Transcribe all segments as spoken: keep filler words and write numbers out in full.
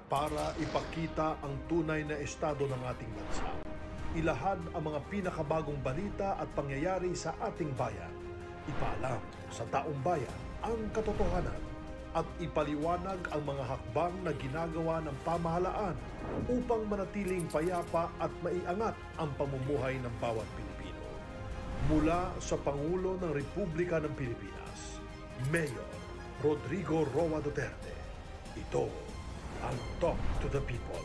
para ipakita ang tunay na estado ng ating bansa. Ilahad ang mga pinakabagong balita at pangyayari sa ating bayan. Ipaalam sa taong bayan ang katotohanan at ipaliwanag ang mga hakbang na ginagawa ng pamahalaan upang manatiling payapa at maiangat ang pamumuhay ng bawat Pilipino. Mula sa Pangulo ng Republika ng Pilipinas, Mayor Rodrigo Roa Duterte, ito ang Talk to the People.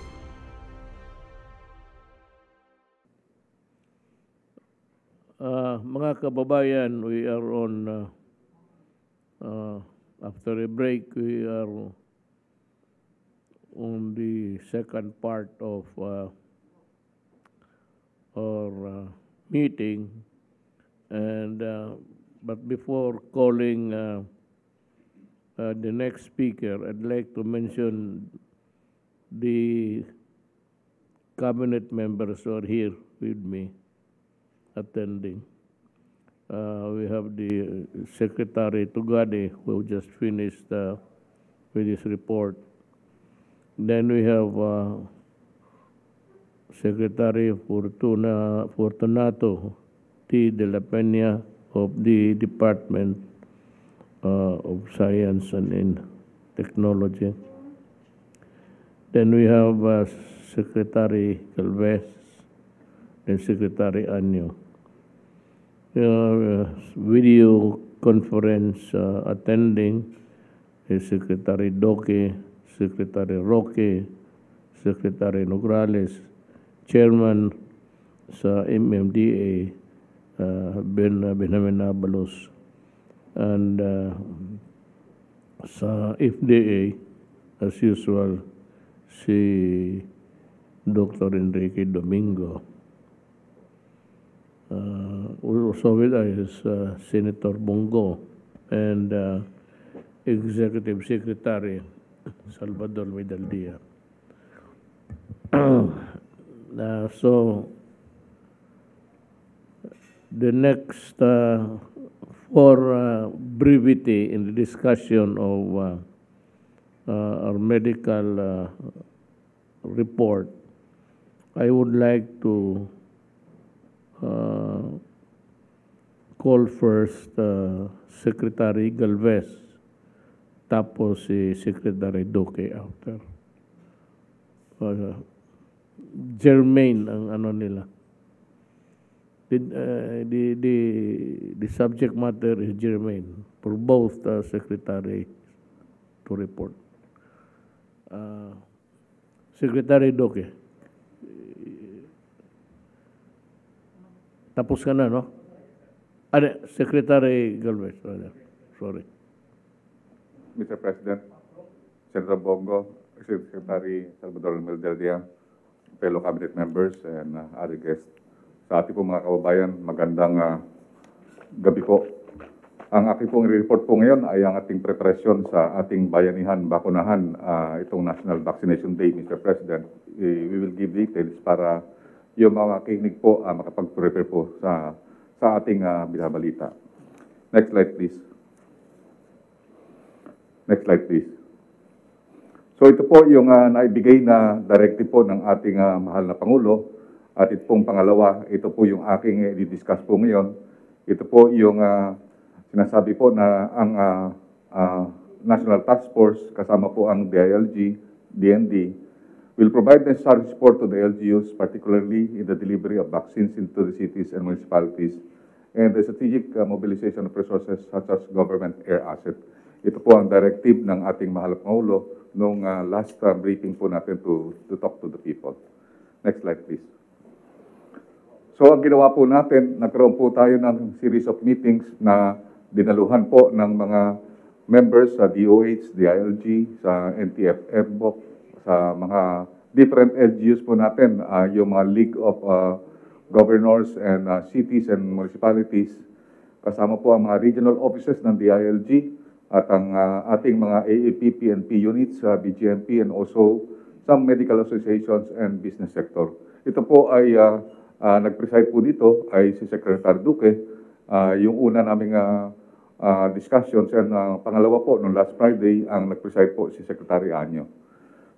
Uh, mga kababayan, we are on, uh, uh, after a break, we are on the second part of uh, our uh, meeting. And, uh, but before calling uh, uh, the next speaker, I'd like to mention the cabinet members who are here with me attending. Uh, we have the Secretary Tugade, who just finished uh, with his report. Then we have uh, Secretary Fortuna, Fortunato T. de la Peña of the Department uh, of Science and in Technology. Then we have uh, Secretary Galvez and Secretary Anyo. Uh, video conference uh, attending is Secretary Doke, Secretary Roque, Secretary Nograles, Chairman sa M M D A, uh, Ben Benjamin Abalos, and uh, sa F D A, as usual, si Doctor Enrique Domingo. Uh, also with us is uh, Senator Bongo and uh, Executive Secretary Salvador Medaldia. uh, so, the next, uh, for uh, brevity in the discussion of uh, uh, our medical uh, report, I would like to Uh, call first uh, Secretary Galvez, tapos si Secretary Duque after. Uh, germane ang ano nila. The, uh, the, the, the subject matter is germane for both uh, Secretary to report. Uh, Secretary Duque. Tapos ka na, no? Ano, Secretary Galvez. Sorry. Mister President, Senator Bongo, Secretary Salvador Medaldia, fellow cabinet members, and uh, other guests. Sa ating po mga kababayan, magandang uh, gabi po. Ang aking pong report po ngayon ay ang ating preparasyon sa ating bayanihan, bakunahan, uh, itong National Vaccination Day, Mister President. We will give details para yung mga kinig po uh, makapag-prepare po sa, sa ating uh, binabalita. Next slide, please. Next slide, please. So ito po yung uh, naibigay na directive po ng ating uh, mahal na Pangulo. At ito pong pangalawa, ito po yung aking i-discuss po ngayon. Ito po yung uh, sinasabi po na ang uh, uh, National Task Force, kasama po ang D I L G, D N D, will provide necessary support to the L G Us, particularly in the delivery of vaccines into the cities and municipalities, and the strategic uh, mobilization of resources such as government air asset. Ito po ang directive ng ating mahal na Pangulo nung uh, last uh, briefing po natin to, to talk to the people. Next slide, please. So ang ginawa po natin, nagkaroon po tayo ng series of meetings na dinaluhan po ng mga members sa D O H, D I L G, sa N T F F B O C, sa mga different L G Us po natin, uh, yung mga League of uh, Governors and uh, Cities and Municipalities, kasama po ang mga regional offices ng D I L G at ang uh, ating mga A A P P and P units, uh, B G M P, and also some medical associations and business sector. Ito po ay uh, uh, nag-preside po dito ay si Secretary Duque, uh, yung una naming uh, uh, discussions, and uh, pangalawa po, noong last Friday, ang nag-preside po si Secretary Anyo.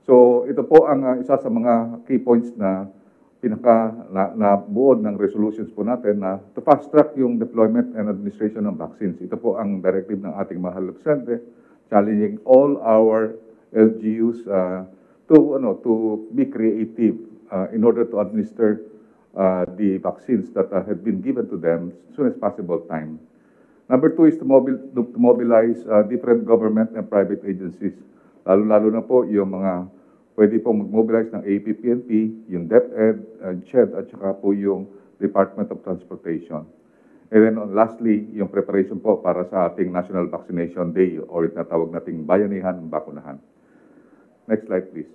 So ito po ang uh, isa sa mga key points na pinaka na, na buod ng resolutions po natin na to fast track yung deployment and administration ng vaccines. Ito po ang directive ng ating mahal na presidente, challenging all our L G Us uh, to ano to be creative uh, in order to administer uh, the vaccines that uh, have been given to them as soon as possible time. Number two is to, mobil to mobilize uh, different government and private agencies, lalo-lalo na po yung mga pwede pong mag-mobilize ng A P P N P, yung DepEd, uh, C H E D, at saka po yung Department of Transportation. And then uh, lastly, yung preparation po para sa ating National Vaccination Day or tinatawag nating bayanihan ng bakunahan. Next slide, please.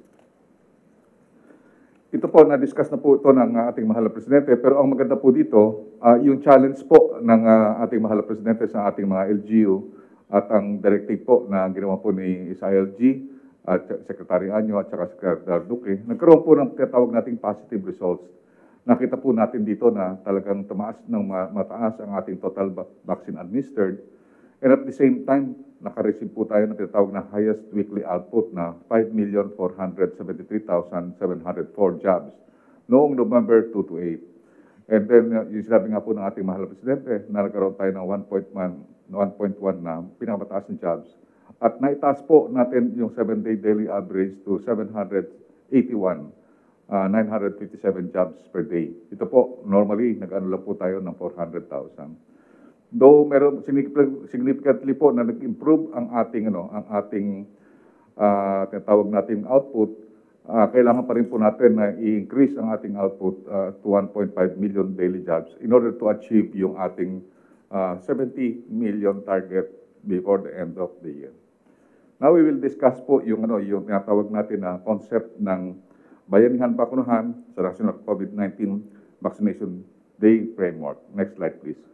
Ito po, na-discuss na po ito ng uh, ating mahal na presidente, pero ang maganda po dito, uh, yung challenge po ng uh, ating mahal na presidente sa ating mga L G U at ang directive po na ginawa po ni S I L G, at Secretary Anyo at saka Secretary Duque, nagkaroon po ng tinatawag nating positive results. Nakita po natin dito na talagang tumaas ng mataas ang ating total vaccine administered. And at the same time, nakareceive po tayo ng tinatawag na highest weekly output na five million four hundred seventy-three thousand seven hundred four jobs noong November two to eight. And then, uh, yung sinabi nga po ng ating mahal na presidente na nagkaroon tayo ng one point one na pinakamataas ng jobs. At naitaas po natin yung seven-day daily average to seven hundred eighty-one, uh, nine hundred fifty-seven jobs per day. Ito po, normally, nag-ano lang po tayo ng four hundred thousand. Though meron significantly po na nag-improve ang ating, ano, ang ating uh, tinatawag nating output, uh, kailangan pa rin po natin na i-increase ang ating output uh, to one point five million daily jobs in order to achieve yung ating uh, seventy million target before the end of the year. Now we will discuss po yung ano yung tinatawag natin na concept ng bayanihan bakunahan sa National COVID nineteen Vaccination Day Framework. Next slide, please.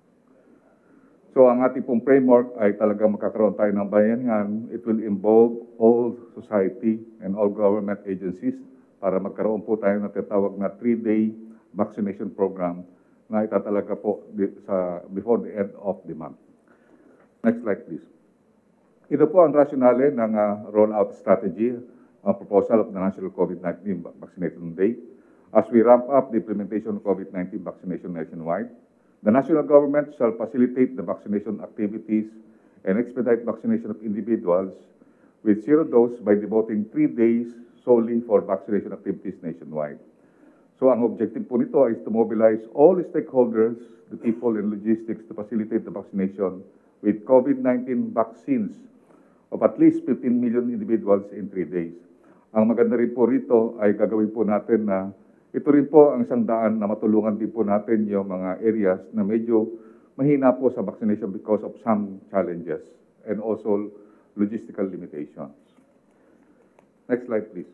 So ang ating pong framework ay talagang magkakaroon tayo ng bayanihan. It will involve all society and all government agencies para magkaroon po tayo ng tinatawag na three-day vaccination program na itatalaga po sa before the end of the month. Next slide, please. Ito po ang rationale ng uh, rollout strategy, ang uh, proposal of the National COVID nineteen Vaccination Day. As we ramp up the implementation of COVID nineteen vaccination nationwide, the national government shall facilitate the vaccination activities and expedite vaccination of individuals with zero dose by devoting three days solely for vaccination activities nationwide. So ang objective po nito is to mobilize all stakeholders, the people in logistics, to facilitate the vaccination with COVID nineteen vaccines of at least fifteen million individuals in three days. Ang maganda rin po rito ay gagawin po natin na ito rin po ang isang daan na matulungan din po natin yung mga areas na medyo mahina po sa vaccination because of some challenges and also logistical limitations. Next slide, please.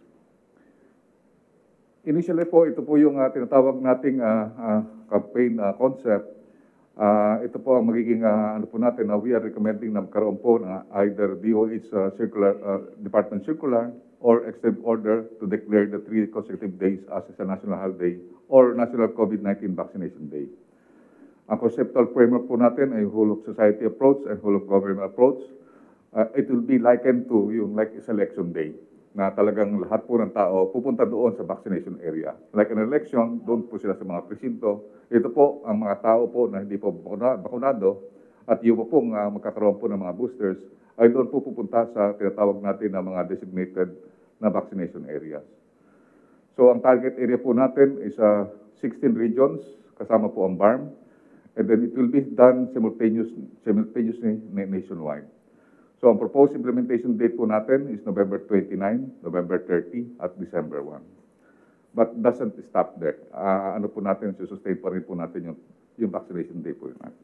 Initially po, ito po yung uh, tinatawag nating uh, uh, campaign uh, concept. Uh, ito po ang magiging uh, ano po natin na uh, we are recommending na magkaroon po ng either D O H uh, circular, uh, department circular or executive order to declare the three consecutive days as a national holiday or National COVID nineteen Vaccination Day. Ang conceptual framework po natin ay whole of society approach and whole of government approach. Uh, it will be likened to yung like a selection day na talagang lahat po ng tao pupunta doon sa vaccination area. Like an election, doon po sila sa mga presinto. Ito po ang mga tao po na hindi po bakunado at yung po pong uh, magkakaroon po ng mga boosters ay doon po pupunta sa tinatawag natin na mga designated na vaccination areas. So ang target area po natin is uh, sixteen regions, kasama po ang B A R M, and then it will be done simultaneous, simultaneously nationwide. So ang proposed implementation date po natin is November twenty-nine, November thirty, at December first. But doesn't stop there. Uh, ano po natin, sustain pa rin po natin yung, yung vaccination day po natin.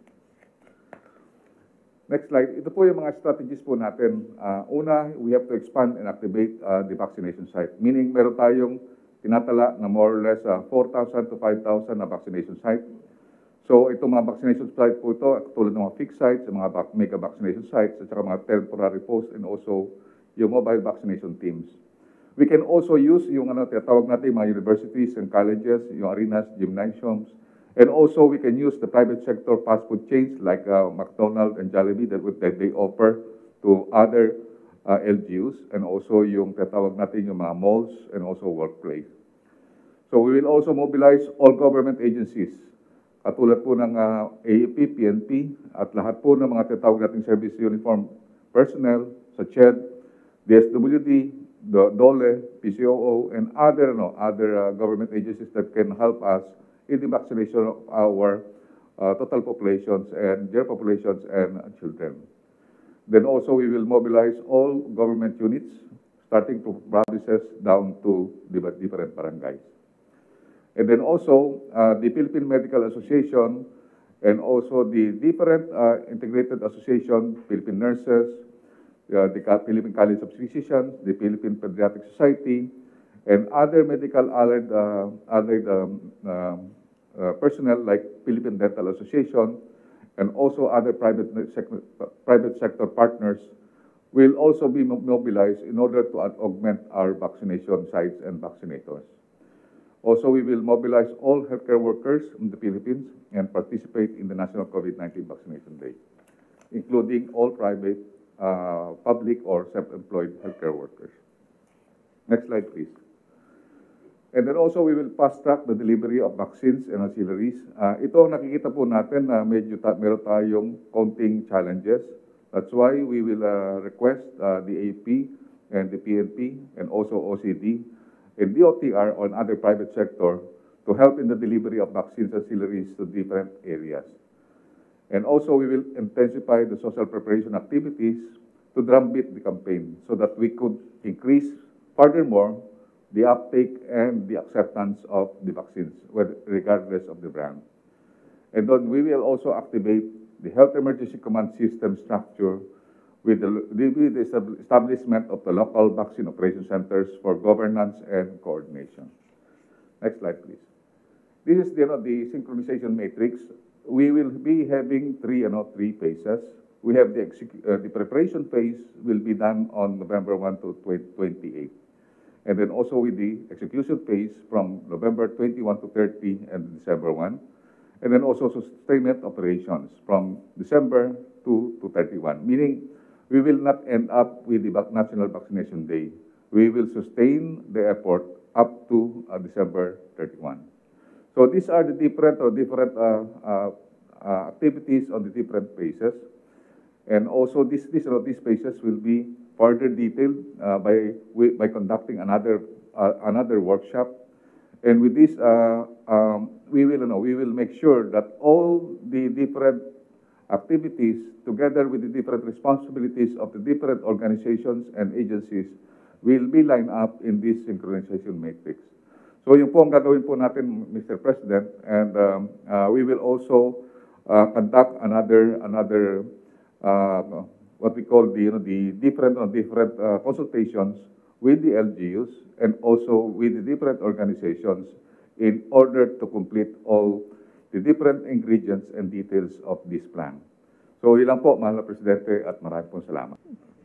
Next slide. Ito po yung mga strategies po natin. Uh, una, we have to expand and activate uh, the vaccination site. Meaning, meron tayong tinatala na more or less uh, four thousand to five thousand na vaccination site. So, itong mga vaccination site po ito, tulad ng mga fixed sites, mga mega vaccination sites, at saka mga temporary posts, and also yung mobile vaccination teams. We can also use yung ano, tinatawag natin mga universities and colleges, yung arenas, gymnasiums, and also we can use the private sector fast food chains like uh, McDonald's and Jollibee that, that they offer to other uh, L G Us, and also yung tatawag natin yung mga malls and also workplace. So we will also mobilize all government agencies, katulad po ng uh, A A P, P N P, at lahat po ng mga tatawag nating service uniform personnel sa C H E D, D S W D, DOLE, P C O O, and other, no, other uh, government agencies that can help us in the vaccination of our uh, total populations and their populations and uh, children. Then also we will mobilize all government units, starting from provinces down to the different barangays. And then also, uh, the Philippine Medical Association and also the different uh, integrated association, Philippine Nurses, uh, the Philippine College of Physicians, the Philippine Pediatric Society, and other medical allied, uh, allied um, uh, uh, personnel like Philippine Dental Association, and also other private sector, private sector partners will also be mobilized in order to augment our vaccination sites and vaccinators. Also, we will mobilize all healthcare workers in the Philippines and participate in the National COVID nineteen Vaccination Day, including all private, uh, public, or self-employed healthcare workers. Next slide, please. And then also, we will fast-track the delivery of vaccines and auxiliaries. Uh, ito ang nakikita po natin na medyo ta meron tayong counting challenges. That's why we will uh, request uh, the A P and the P N P and also O C D and D O T R on other private sector to help in the delivery of vaccines and auxiliaries to different areas. And also, we will intensify the social preparation activities to drumbeat the campaign so that we could increase furthermore the uptake and the acceptance of the vaccines, regardless of the brand. And then we will also activate the Health Emergency Command System structure with the, with the establishment of the local vaccine operation centers for governance and coordination. Next slide, please. This is you know, the synchronization matrix. We will be having three, you know, three phases. We have the, uh, the preparation phase will be done on November first to twenty-eighth. And then also with the execution phase from November twenty-first to thirtieth and December first. And then also sustainment operations from December second to thirty-first, meaning we will not end up with the National Vaccination Day. We will sustain the effort up to uh, December thirty-first. So these are the different or different uh, uh, uh, activities on the different phases. And also this, this, uh, these phases will be further detailed uh, by, by conducting another, uh, another workshop. And with this, uh, um, we will, you know, we will make sure that all the different activities, together with the different responsibilities of the different organizations and agencies, will be lined up in this synchronization matrix. So yung po ang gagawin po natin, Mister President, and um, uh, we will also uh, conduct another another uh, what we call the you know the different uh, different uh, consultations with the L G Us and also with the different organizations in order to complete all the different ingredients and details of this plan. So ilan po, mahal na Presidente, at maraming pong salamat.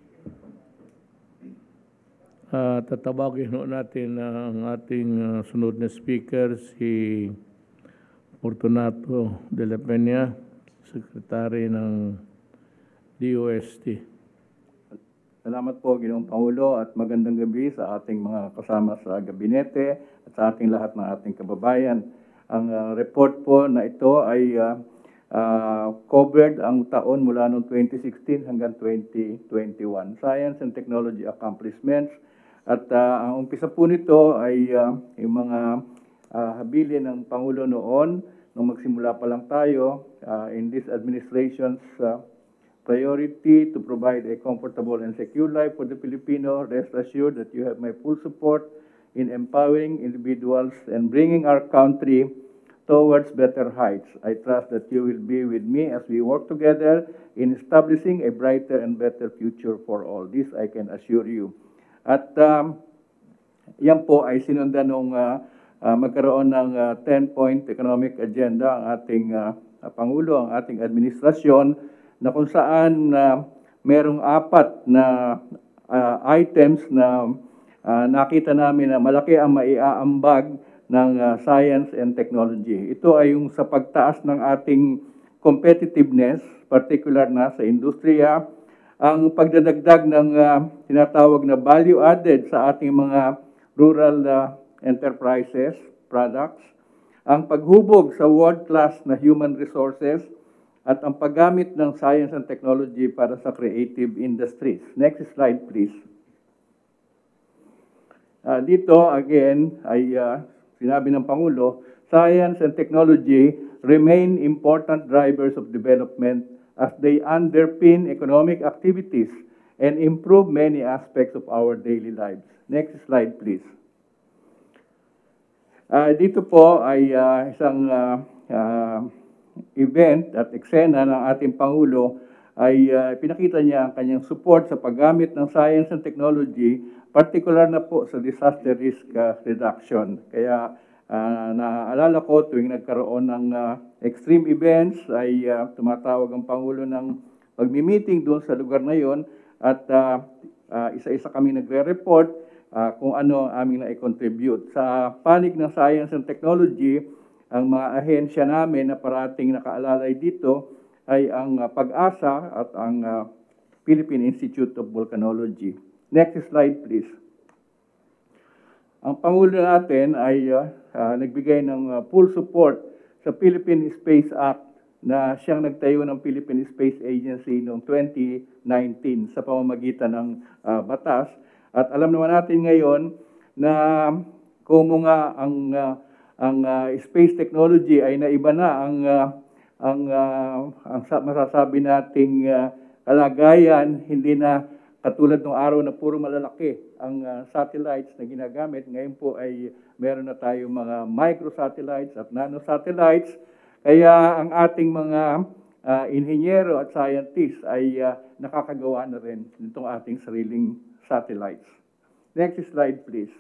Uh, tatawagin ho natin ang ating uh, sunod na speaker, si Fortunato de la Peña, Secretary ng D O S T. Salamat po, Ginoong Pangulo, at magandang gabi sa ating mga kasama sa gabinete at sa ating lahat ng ating kababayan. Ang uh, report po na ito ay uh, uh, covered ang taon mula noong twenty sixteen hanggang twenty twenty-one. Science and Technology Accomplishments. At uh, ang umpisa po nito ay uh, yung mga uh, habilin ng Pangulo noon, nung magsimula pa lang tayo, uh, in this administration's uh, priority to provide a comfortable and secure life for the Filipino. Rest assured that you have my full support in empowering individuals and bringing our country towards better heights. I trust that you will be with me as we work together in establishing a brighter and better future for all. This I can assure you. At um, yan po ay sinundan nung uh, uh, magkaroon ng uh, ten-point economic agenda ang ating uh, Pangulo, ang ating administrasyon, na kung saan uh, merong apat na uh, items na uh, nakita namin na malaki ang maiaambag ng uh, science and technology. Ito ay yung sa pagtaas ng ating competitiveness, particular na sa industriya, ang pagdadagdag ng uh, tinatawag na value added sa ating mga rural uh, enterprises, products, ang paghubog sa world-class na human resources, at ang paggamit ng science and technology para sa creative industries. Next slide, please. Uh, dito, again, ay uh, sinabi ng Pangulo, science and technology remain important drivers of development as they underpin economic activities and improve many aspects of our daily lives. Next slide, please. Uh, dito po ay uh, isang uh, uh, event at eksena ng ating Pangulo ay uh, pinakita niya ang kanyang support sa paggamit ng science and technology, particular na po sa disaster risk uh, reduction. Kaya uh, naaalala ko tuwing nagkaroon ng uh, extreme events ay uh, tumatawag ang Pangulo ng pagmi-meeting doon sa lugar na yon at uh, uh, isa-isa kami nagre-report Uh, kung ano aming na-contribute. Sa panig ng science and technology, ang mga ahensya namin na parating nakaalalay dito ay ang uh, Pag-asa at ang uh, Philippine Institute of Volcanology. Next slide, please. Ang Pangulo natin ay uh, uh, nagbigay ng uh, full support sa Philippine Space Act na siyang nagtayo ng Philippine Space Agency noong twenty nineteen sa pamamagitan ng uh, batas. At alam naman natin ngayon na kung nga ang uh, ang uh, space technology ay naiba na ang uh, ang uh, ang masasabi nating uh, kalagayan, hindi na katulad ng araw na puro malalaki ang uh, satellites na ginagamit. Ngayon po ay meron na tayong mga microsatellites at nanosatellites. Kaya ang ating mga uh, inhinyero at scientists ay uh, nakakagawa na rin nitong ating sariling satellites. Next slide, please.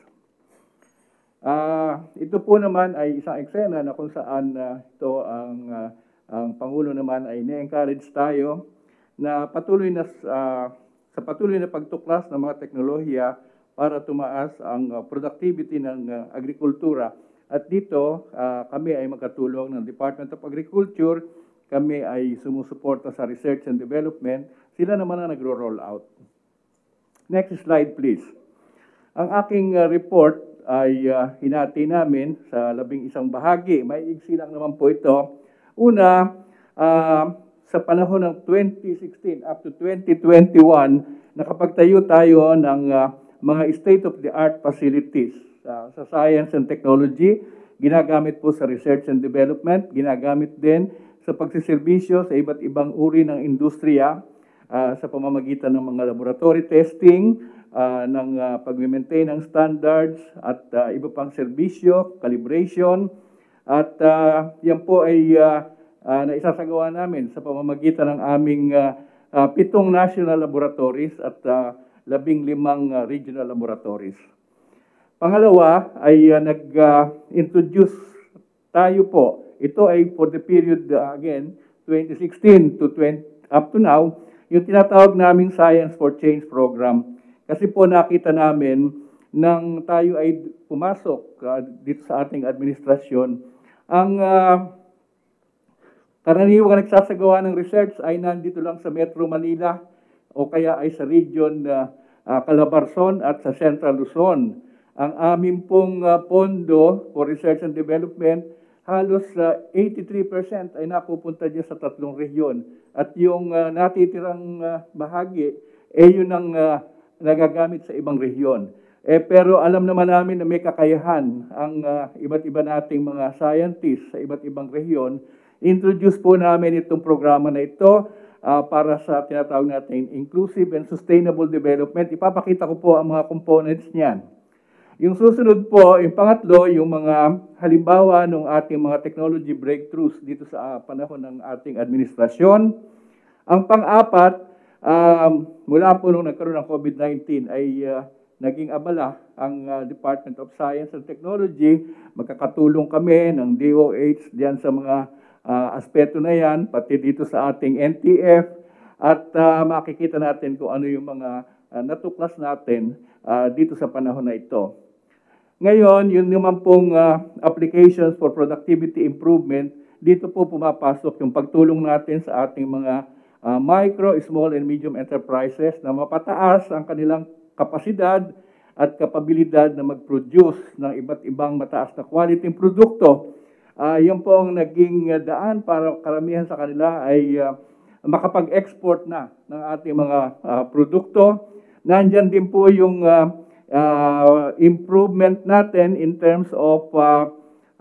Uh, ito po naman ay isang eksena na kung saan uh, ito ang, uh, ang Pangulo naman ay na-encourage tayo na patuloy na uh, sa patuloy na pagtuklas ng mga teknolohiya para tumaas ang uh, productivity ng uh, agrikultura. At dito, uh, kami ay magkatulong ng Department of Agriculture, kami ay sumusuporta sa research and development, sila naman ang nagro-roll out. Next slide, please. Ang aking uh, report ay uh, hinati namin sa labing isang bahagi. May iksi lang naman po ito. Una, uh, sa panahon ng twenty sixteen up to twenty twenty-one, nakapagtayo tayo ng uh, mga state-of-the-art facilities uh, sa science and technology. Ginagamit po sa research and development. Ginagamit din sa pagsiservisyo sa iba't ibang uri ng industriya. Uh, sa pamamagitan ng mga laboratory testing, uh, ng uh, pag-maintain ng standards at uh, iba pang serbisyo, calibration. At uh, yan po ay uh, uh, naisasagawa namin sa pamamagitan ng aming uh, uh, pitong national laboratories at uh, labing limang uh, regional laboratories. Pangalawa ay uh, nag-introduce uh, tayo po. Ito ay for the period, uh, again, twenty sixteen to twenty, up to now, yung tinatawag naming Science for Change program. Kasi po nakita namin nang tayo ay pumasok uh, dito sa ating administrasyon, ang uh, karaniwang nagsasagawa ng research ay nandito lang sa Metro Manila o kaya ay sa region uh, uh, Calabarzon at sa Central Luzon. Ang amin pong uh, pondo for research and development, halos uh, eighty-three percent ay napupunta dyan sa tatlong rehiyon. At yung uh, natitirang uh, bahagi, eh yun ang uh, nagagamit sa ibang rehiyon. Eh, pero alam naman namin na may kakayahan ang uh, iba't iba nating mga scientists sa iba't ibang rehiyon. Introduce po namin itong programa na ito uh, para sa tinatawag natin inclusive and sustainable development. Ipapakita ko po ang mga components niyan. Yung susunod po, yung pangatlo, yung mga halimbawa ng ating mga technology breakthroughs dito sa uh, panahon ng ating administrasyon. Ang pang-apat, um, mula po nung nagkaroon ng COVID nineteen ay uh, naging abala ang uh, Department of Science and Technology. Magkakatulong kami ng D O H diyan sa mga uh, aspeto na yan, pati dito sa ating N T F. At uh, makikita natin kung ano yung mga uh, natuklas natin uh, dito sa panahon na ito. Ngayon, yun naman pong uh, applications for productivity improvement, dito po pumapasok yung pagtulong natin sa ating mga uh, micro, small, and medium enterprises na mapataas ang kanilang kapasidad at kapabilidad na mag-produce ng iba't ibang mataas na quality produkto. Uh, yan po ang naging uh, daan para karamihan sa kanila ay uh, makapag-export na ng ating mga uh, produkto. Nandyan din po yung uh, uh, improvement natin in terms of uh,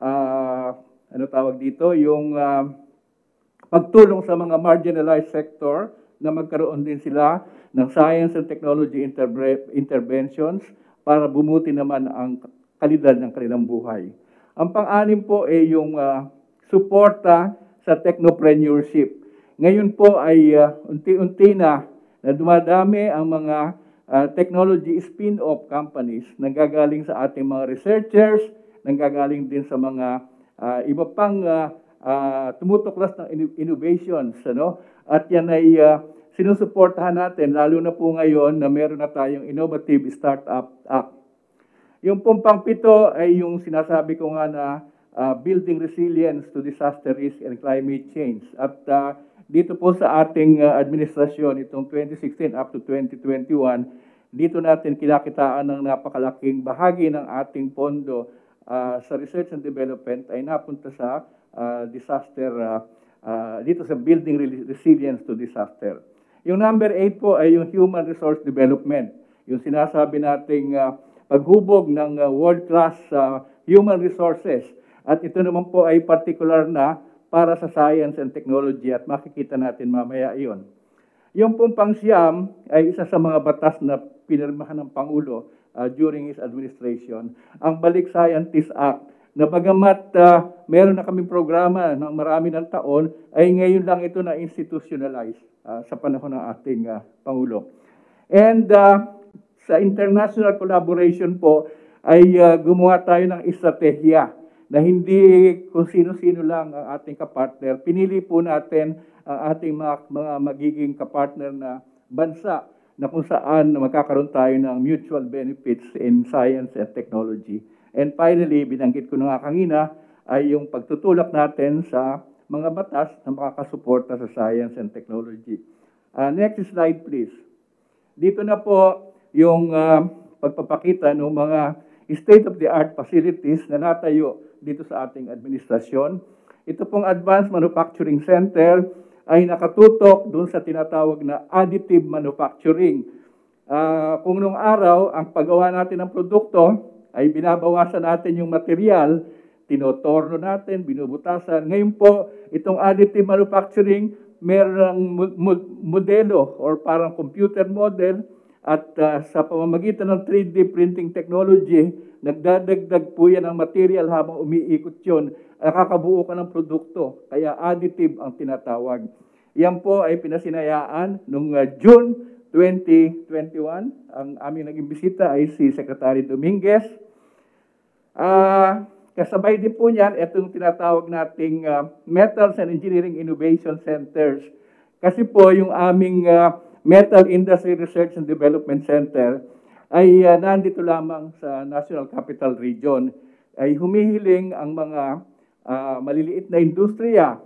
uh, ano tawag dito, yung uh, pagtulong sa mga marginalized sector na magkaroon din sila ng science and technology interventions para bumuti naman ang kalidad ng kanilang buhay. Ang pang-anim po ay yung uh, suporta sa technopreneurship. Ngayon po ay uh, unti-unti na na dumadami ang mga uh, technology spin-off companies na gagaling sa ating mga researchers, nanggagaling din sa mga uh, iba pang uh, uh, tumutuklas ng innovations. Ano? At yan ay uh, sinusuportahan natin, lalo na po ngayon na meron na tayong Innovative Startup Act. Yung pong pangpito ay yung sinasabi ko nga na uh, building resilience to disaster risk and climate change. At uh, dito po sa ating uh, administrasyon, itong twenty sixteen up to twenty twenty-one, dito natin kinakitaan ng napakalaking bahagi ng ating pondo uh, sa research and development ay napunta sa uh, disaster, uh, uh, dito sa building resilience to disaster. Yung number eight po ay yung human resource development. Yung sinasabi nating uh, paghubog ng uh, world-class uh, human resources. At ito naman po ay particular na para sa science and technology at makikita natin mamaya iyon. Yung pong pangsyam ay isa sa mga batas na pinirmahan ng Pangulo uh, during his administration, ang Balik Scientist Act, na bagamat uh, meron na kaming programa ng marami ng taon, ay ngayon lang ito na institutionalize uh, sa panahon ng ating uh, Pangulo. And uh, sa international collaboration po, ay uh, gumawa tayo ng estratehiya na hindi kung sino-sino lang ang ating kapartner. Pinili po natin ang ating mga, mga magiging kapartner na bansa na kung saan magkakaroon tayo ng mutual benefits in science and technology. And finally, binanggit ko na nga kanina, ay yung pagtutulak natin sa mga batas na makakasuporta sa science and technology. Uh, next slide, please. Dito na po yung uh, pagpapakita ng mga state-of-the-art facilities na natayo dito sa ating administrasyon. Ito pong Advanced Manufacturing Center ay nakatutok doon sa tinatawag na additive manufacturing. Uh, kung nung araw, ang paggawa natin ng produkto ay binabawasan natin yung material, tinotorno natin, binubutasan. Ngayon po, itong additive manufacturing, merong modelo or parang computer model at uh, sa pamamagitan ng three D printing technology, nagdadagdag po yan ng material habang umiikot yun, nakakabuo ka ng produkto. Kaya additive ang tinatawag. Yan po ay pinasinayaan noong uh, June twenty twenty-one. Ang aming naging bisita ay si Secretary Dominguez. Uh, kasabay din po niyan, itong tinatawag nating uh, Metals and Engineering Innovation Centers. Kasi po yung aming uh, Metal Industry Research and Development Center ay uh, nandito lamang sa National Capital Region. Ay humihiling ang mga uh, maliliit na industriya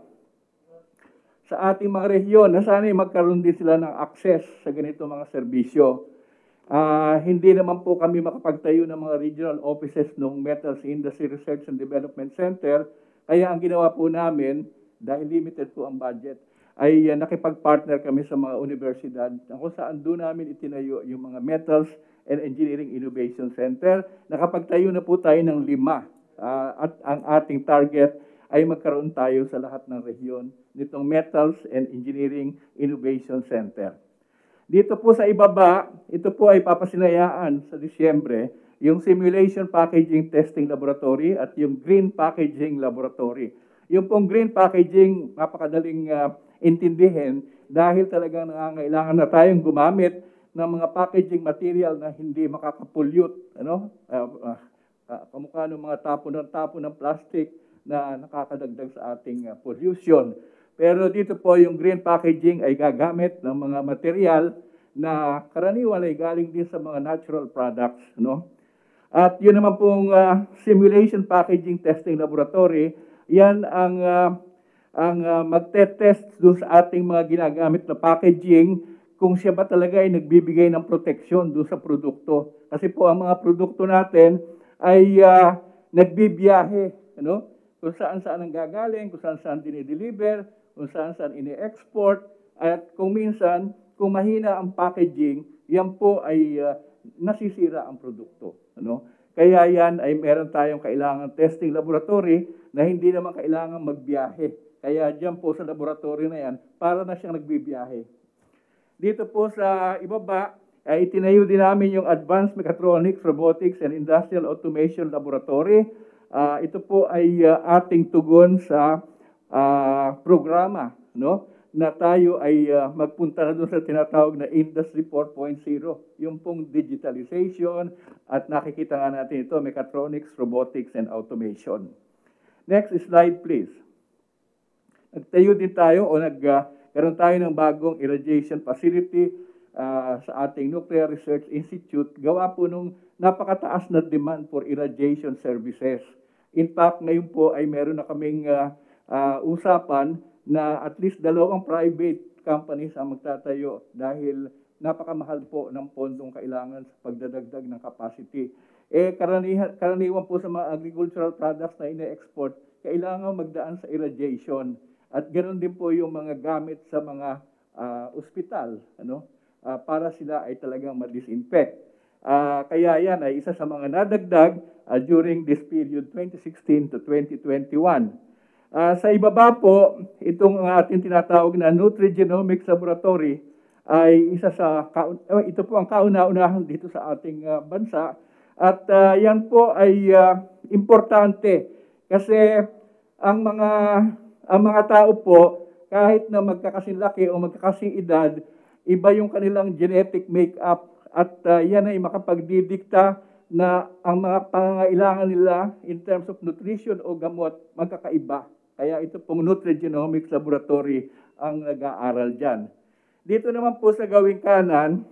sa ating mga rehiyon na sana'y magkaroon din sila ng access sa ganito mga serbisyo. Uh, hindi naman po kami makapagtayo ng mga regional offices ng Metals Industry Research and Development Center. Kaya ang ginawa po namin, dahil limited po ang budget, ay uh, nakipag-partner kami sa mga universidad kung saan doon namin itinayo yung mga Metals and Engineering Innovation Center. Nakapagtayo na po tayo ng lima. Uh, at ang ating target ay magkaroon tayo sa lahat ng rehiyon nitong Metals and Engineering Innovation Center. Dito po sa ibaba, ito po ay papasinayaan sa Disyembre, yung Simulation Packaging Testing Laboratory at yung Green Packaging Laboratory. Yung pong green packaging, napakadaling uh, intindihin dahil talagang nangangailangan na tayong gumamit ng mga packaging material na hindi makakapollute. Ano? Uh, uh, uh, kamukha ng mga tapon ng tapon ng plastic na nakakadagdag sa ating uh, pollution. Pero dito po yung green packaging ay gagamit ng mga material na karaniwan ay galing din sa mga natural products. No? At yun naman pong uh, Simulation Packaging Testing Laboratory, yan ang uh, ang uh, magte-test doon sa ating mga ginagamit na packaging kung siya ba talaga ay nagbibigay ng proteksyon doon sa produkto. Kasi po ang mga produkto natin ay uh, nagbibiyahe, ano? Kung saan-saan ang gagaling, kung saan-saan dinideliver, kung saan-saan ini-export, at kung minsan, kung mahina ang packaging, yan po ay uh, nasisira ang produkto. Ano? Kaya yan ay meron tayong kailangan testing laboratory na hindi naman kailangan magbiyahe. Kaya dyan po sa laboratory na yan, para na siyang nagbibiyahe. Dito po sa ibaba, ay itinayo din namin yung Advanced Mechatronics, Robotics, and Industrial Automation Laboratory. Uh, ito po ay uh, ating tugon sa uh, programa, no? Na tayo ay uh, magpunta na doon sa tinatawag na Industry four point oh, yung pong digitalization, at nakikita nga natin ito, Mechatronics, Robotics, and Automation. Next slide, please. Nagtayo din tayo o nagkaroon uh, tayo ng bagong irradiation facility uh, sa ating Nuclear Research Institute. Gawa po nung napakataas na demand for irradiation services. In fact, ngayon po ay meron na kaming uh, uh, usapan na at least dalawang private companies ang magtatayo dahil napakamahal po ng pondong kailangan sa pagdadagdag ng capacity. Eh, karaniwan, karaniwan po sa mga agricultural products na ine-export, kailangan magdaan sa irradiation. At ganoon din po yung mga gamit sa mga uh, ospital, ano, uh, para sila ay talagang ma-disinfect. Uh, kaya yan ay isa sa mga nadagdag uh, during this period twenty sixteen to twenty twenty-one. Uh, sa ibaba po, itong ating tinatawag na Nutrigenomics Laboratory ay isa sa, uh, ito po ang kauna-unahan dito sa ating uh, bansa. At uh, yan po ay uh, importante kasi ang mga ang mga tao po, kahit na magkakasing laki o magkakasing edad, iba yung kanilang genetic makeup at uh, yan ay makapagdidikta na ang mga pangangailangan nila in terms of nutrition o gamot magkakaiba. Kaya ito pong Nutrigenomics Laboratory ang nag-aaral dyan. Dito naman po sa gawing kanan,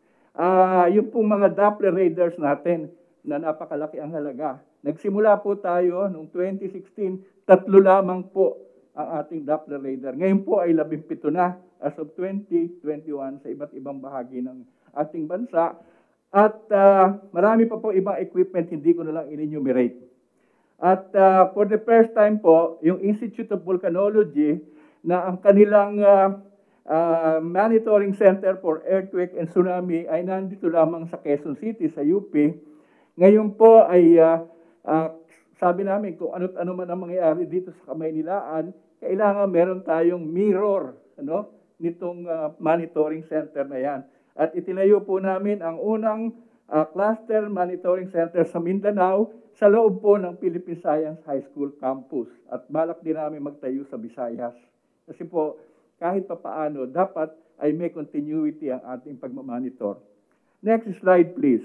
uh, yung pong mga Doppler radars natin na napakalaki ang halaga. Nagsimula po tayo noong twenty sixteen, tatlo lamang po ang ating Doppler radar. Ngayon po ay labing pito na as of twenty twenty-one sa iba't ibang bahagi ng ating bansa. At uh, marami pa po ibang equipment, hindi ko na lang in-enumerate. At uh, for the first time po, yung Institute of Volcanology na ang kanilang uh, uh, Monitoring Center for Earthquake and Tsunami ay nandito lamang sa Quezon City, sa U P. Ngayon po ay uh, uh, sabi namin kung ano't ano man ang mangyayari dito sa Kamaynilaan, kailangan meron tayong mirror, ano, nitong uh, monitoring center na yan. At itinayo po namin ang unang uh, cluster monitoring center sa Mindanao sa loob po ng Philippine Science High School campus. At balak din namin magtayo sa Visayas. Kasi po, kahit pa paano, dapat ay may continuity ang ating pagmamonitor. Next slide, please.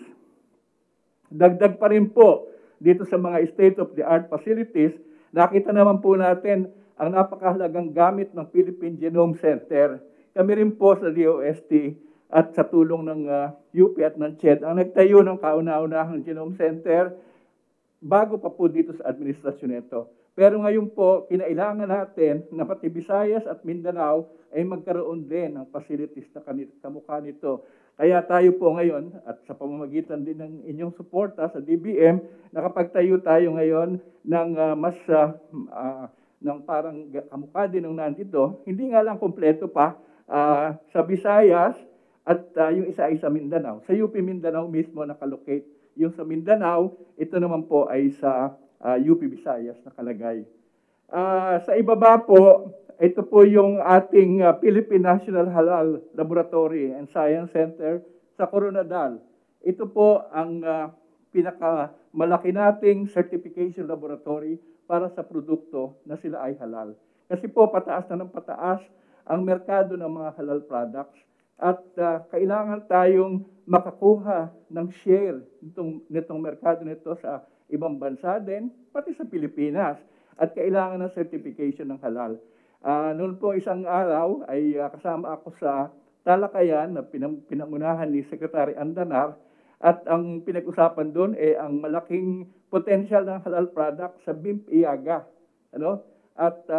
Dagdag pa rin po, dito sa mga state-of-the-art facilities, nakita naman po natin ang napakahalagang gamit ng Philippine Genome Center. Kami rin po sa D O S T at sa tulong ng uh, U P at ng C H E D ang nagtayo ng kauna-unahang Genome Center bago pa po dito sa administrasyon nito. Pero ngayon po, kinailangan natin na pati Visayas at Mindanao ay magkaroon din ng facilities na kamukha nito. Kaya tayo po ngayon, at sa pamamagitan din ng inyong suporta sa D B M, nakapagtayo tayo ngayon ng uh, mas uh, uh, ng parang kamukha din ng nandito. Hindi nga lang kompleto pa uh, sa Visayas at uh, yung isa ay sa Mindanao. Sa U P Mindanao mismo nakalocate. Yung sa Mindanao, ito naman po ay sa uh, U P Visayas nakalagay. Uh, sa ibaba po, ito po yung ating uh, Philippine National Halal Laboratory and Science Center sa Coronadal. Ito po ang uh, pinakamalaki nating certification laboratory para sa produkto na sila ay halal. Kasi po pataas na ng pataas ang merkado ng mga halal products at uh, kailangan tayong makakuha ng share nitong, nitong merkado nito sa ibang bansa din, pati sa Pilipinas. At kailangan ng certification ng halal. Uh, noon po isang araw ay uh, kasama ako sa talakayan na pinang, pinangunahan ni Secretary Andanar at ang pinag-usapan doon ay eh, ang malaking potential ng halal product sa B I M P-I A G A. Ano? At uh,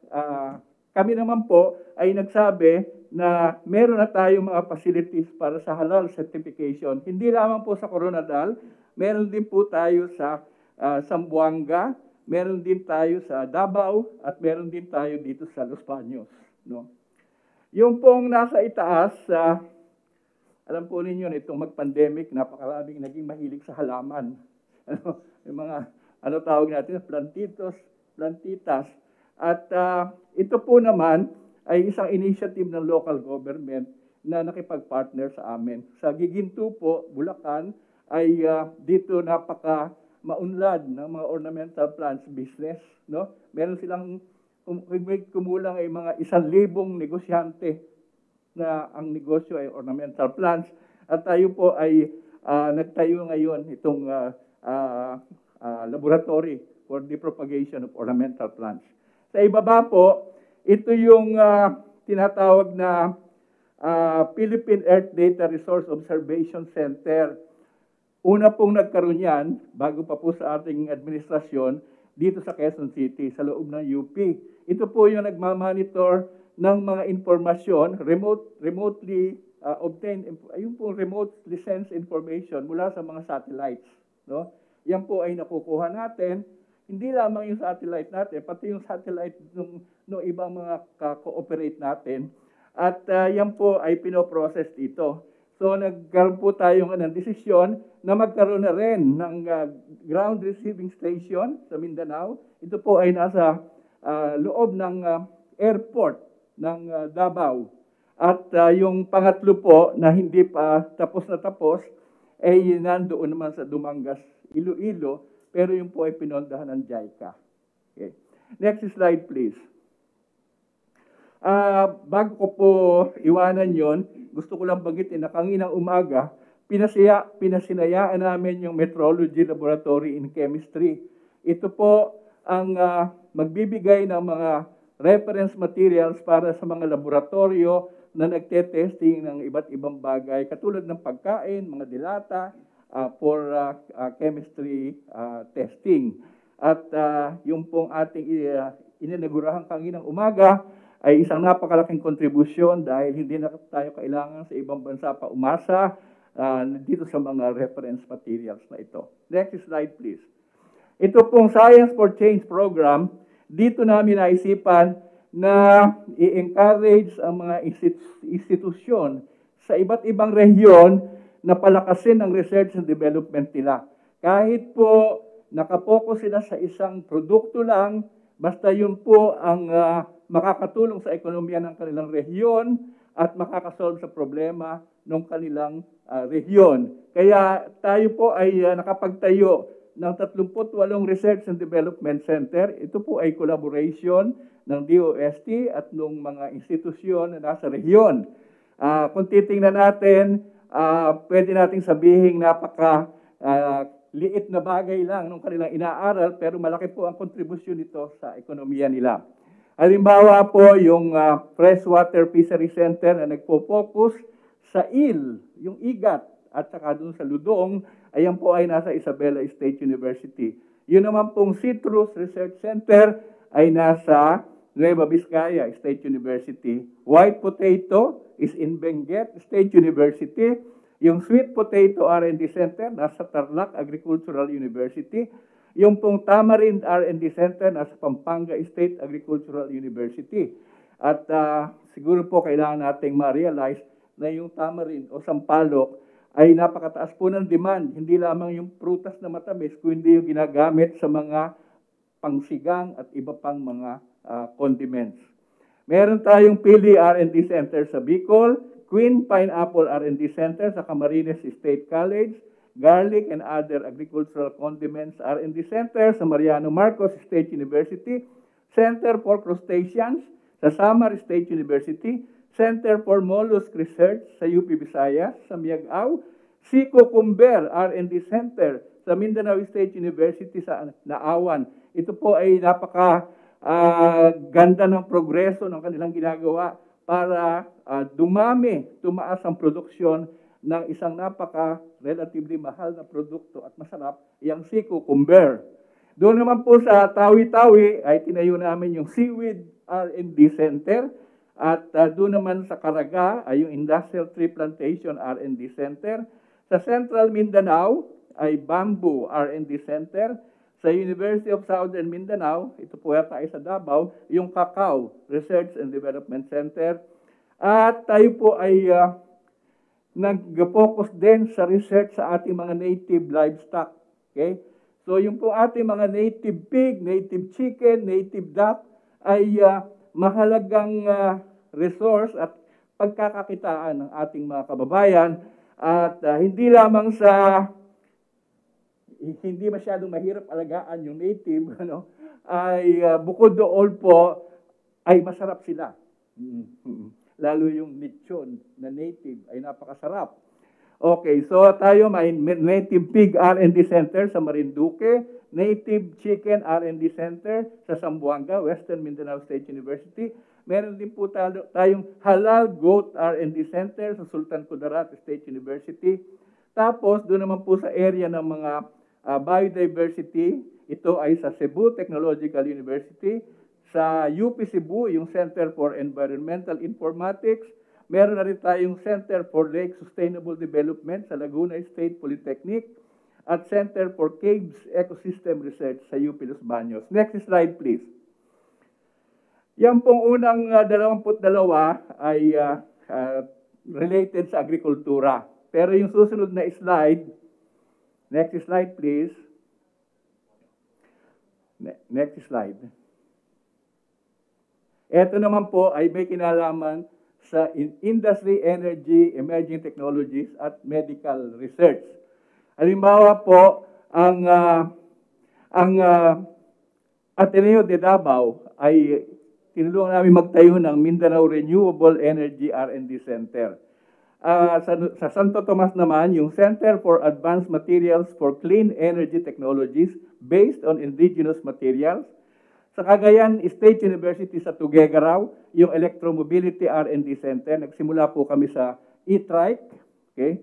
ah, kami naman po ay nagsabi na meron na tayong mga facilities para sa halal certification. Hindi lamang po sa Coronadal, meron din po tayo sa uh, Zamboanga, meron din tayo sa Davao, at meron din tayo dito sa Los Baños. No? Yung pong nasa itaas, uh, alam po ninyo, itong mag-pandemic, napakaraming naging mahilig sa halaman. Ano, yung mga, ano tawag natin, plantitos, plantitas. At uh, ito po naman ay isang initiative ng local government na nakipag-partner sa amin. Sa Giginto po, Bulacan, ay uh, dito napaka maunlad ng mga ornamental plants business. No? Meron silang kumulang ay mga isang libong negosyante na ang negosyo ay ornamental plants. At tayo po ay uh, nagtayo ngayon itong uh, uh, uh, laboratory for the propagation of ornamental plants. Sa ibaba po, ito yung uh, tinatawag na uh, Philippine Earth Data Resource Observation Center. Una pong nagkaroon yan, bago pa po sa ating administrasyon, dito sa Quezon City, sa loob ng U P. Ito po yung nagmamonitor ng mga informasyon, remote, remotely uh, obtained, yung pong remotely sensed information mula sa mga satellites. No? Yan po ay nakukuha natin. Hindi lamang yung satellite natin, pati yung satellite ng, ng ibang mga ka-cooperate natin. At uh, yan po ay pinoprocess dito. So nagkaroon po tayo ng desisyon na magkaroon na rin ng uh, ground receiving station sa Mindanao. Ito po ay nasa uh, loob ng uh, airport ng uh, Davao. At uh, yung pangatlo po na hindi pa tapos na tapos ay nandoon naman sa Dumangas, Iloilo. Pero yung po ay pinondahan ng JICA. Okay. Next slide, please. Uh, bago ko po iwanan yon, gusto ko lang bagitin na kanginang umaga, pinasaya, pinasinayaan namin yung Metrology Laboratory in Chemistry. Ito po ang uh, magbibigay ng mga reference materials para sa mga laboratorio na nagte-testing ng iba't ibang bagay, katulad ng pagkain, mga dilata, Uh, for uh, uh, chemistry uh, testing. At uh, yung pong ating uh, ininagurahang kanginang umaga ay isang napakalaking kontribusyon dahil hindi na tayo kailangan sa ibang bansa pa umasa uh, dito sa mga reference materials na ito. Next slide, please. Ito pong Science for Change program, dito namin naisipan na i-encourage ang mga institusyon sa iba't ibang rehiyon na palakasin ang research and development nila. Kahit po nakapokus sila sa isang produkto lang, basta yun po ang uh, makakatulong sa ekonomiya ng kanilang rehiyon at makakasolve sa problema ng kanilang uh, rehiyon. Kaya tayo po ay uh, nakapagtayo ng tatlumpu't walong Research and Development Center. Ito po ay collaboration ng D O S T at ng mga institusyon na nasa rehiyon. Uh, kung titingnan natin, Uh, pwede nating sabihin napaka uh, liit na bagay lang nung kanilang inaaral, pero malaki po ang kontribusyon nito sa ekonomiya nila. Halimbawa po yung uh, Freshwater Fishery Center na nagpo-focus sa eel, yung igat, at saka dun sa ludong, ayan po ay nasa Isabela State University. Yun naman pong Citrus Research Center ay nasa Nueva Vizcaya State University. White potato is in Benguet State University. Yung sweet potato R and D Center nasa Tarlac Agricultural University. Yung pong tamarind R and D Center nasa Pampanga State Agricultural University. At uh, siguro po kailangan nating ma-realize na yung tamarind o sampalok ay napakataas po ng demand. Hindi lamang yung prutas na matamis, kundi yung ginagamit sa mga pangsigang at iba pang mga uh, condiments. Meron tayong P L I R and D Center sa Bicol, Queen Pineapple R and D Center sa Camarines State College, Garlic and Other Agricultural Condiments R and D Center sa Mariano Marcos State University, Center for Crustaceans sa Samar State University, Center for Mollusk Research sa U P Visayas, sa Miagao, Sico Cumber R and D Center sa Mindanao State University sa Naawan. Ito po ay napaka uh, ganda ng progreso ng kanilang ginagawa para uh, dumami, tumaas ang produksyon ng isang napaka relatively mahal na produkto at masarap, yung Sico Cumber. Doon naman po sa Tawi-Tawi ay tinayo namin yung Seaweed R and D Center. At uh, doon naman sa Caraga ay yung Industrial Tree Plantation R and D Center. Sa Central Mindanao ay Bamboo R and D Center. Sa University of Southern Mindanao, ito po yata ay sa Davao, yung Cacao Research and Development Center. At tayo po ay uh, nag-focus din sa research sa ating mga native livestock. Okay? So yung po ating mga native pig, native chicken, native duck ay uh, mahalagang uh, resource at pagkakakitaan ng ating mga kababayan at uh, hindi lamang sa hindi masyadong mahirap alagaan yung native, ano, ay uh, bukod doon po ay masarap sila. Mm-hmm. Lalo yung lechon na native ay napakasarap. Okay, so tayo may native pig R and D Center sa Marinduque, native chicken R and D Center sa Zamboanga, Western Mindanao State University. Meron din po tayo, tayong halal goat R and D Center sa Sultan Kudarat State University. Tapos doon naman po sa area ng mga uh, biodiversity, ito ay sa Cebu Technological University, sa U P Cebu, yung Center for Environmental Informatics. Meron na rin tayong Center for Lake Sustainable Development sa Laguna State Polytechnic at Center for Caves Ecosystem Research sa U P Los Baños. Next slide, please. Yan pong unang uh, dalawampu't dalawa ay uh, uh, related sa agrikultura. Pero yung susunod na slide, next slide, please. Ne- next slide. Ito naman po ay may kinalaman sa industry, energy, emerging technologies at medical research. Halimbawa po, ang uh, ang uh, Ateneo de Davao ay tinulungan namin magtayo ng Mindanao Renewable Energy R and D Center. Uh, sa, sa Santo Tomas naman, yung Center for Advanced Materials for Clean Energy Technologies based on indigenous materials. Sa Cagayan State University sa Tuguegarao, yung Electromobility R and D Center. Nagsimula po kami sa e-trike. Okay?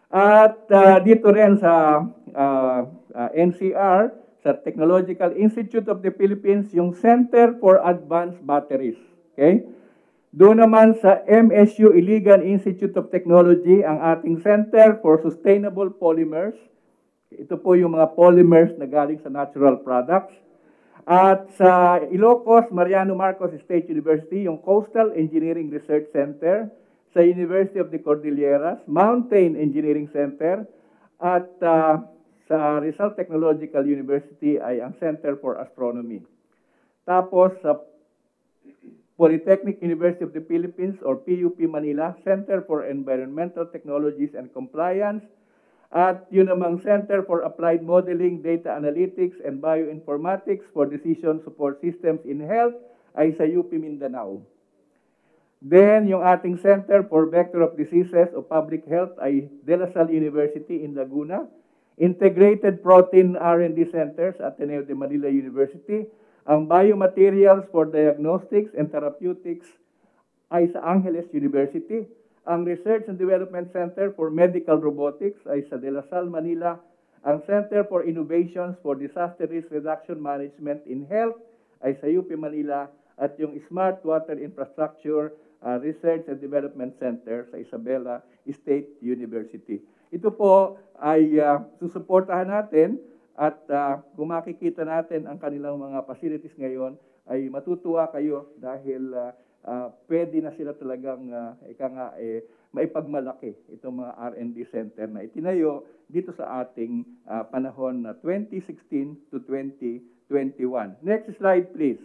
At uh, dito rin sa uh, uh, N C R, sa Technological Institute of the Philippines, yung Center for Advanced Batteries. Okay? Doon naman sa M S U Iligan Institute of Technology, ang ating Center for Sustainable Polymers. Ito po yung mga polymers na galing sa natural products. At sa Ilocos, Mariano Marcos State University, yung Coastal Engineering Research Center, sa University of the Cordilleras, Mountain Engineering Center, at uh, sa Rizal Technological University ay ang Center for Astronomy. Tapos sa Polytechnic University of the Philippines or P U P Manila, Center for Environmental Technologies and Compliance, at yun namang Center for Applied Modeling, Data Analytics, and Bioinformatics for Decision Support Systems in Health ay sa U P Mindanao. Then, yung ating Center for Vector of Diseases o Public Health ay De La Salle University in Laguna. Integrated Protein R and D Centers at Ateneo de Manila University. Ang Biomaterials for Diagnostics and Therapeutics ay sa Angeles University. Ang Research and Development Center for Medical Robotics ay sa De La Salle, Manila. Ang Center for Innovations for Disaster Risk Reduction Management in Health ay sa U P Manila. At yung Smart Water Infrastructure uh, Research and Development Center sa Isabela State University. Ito po ay uh, susuportahan natin at uh, kung makikita natin ang kanilang mga facilities ngayon ay matutuwa kayo dahil uh, Uh, pwede na sila talagang uh, ika nga, eh, maipagmalaki itong mga R and D center na itinayo dito sa ating uh, panahon na twenty sixteen to twenty twenty-one. Next slide, please.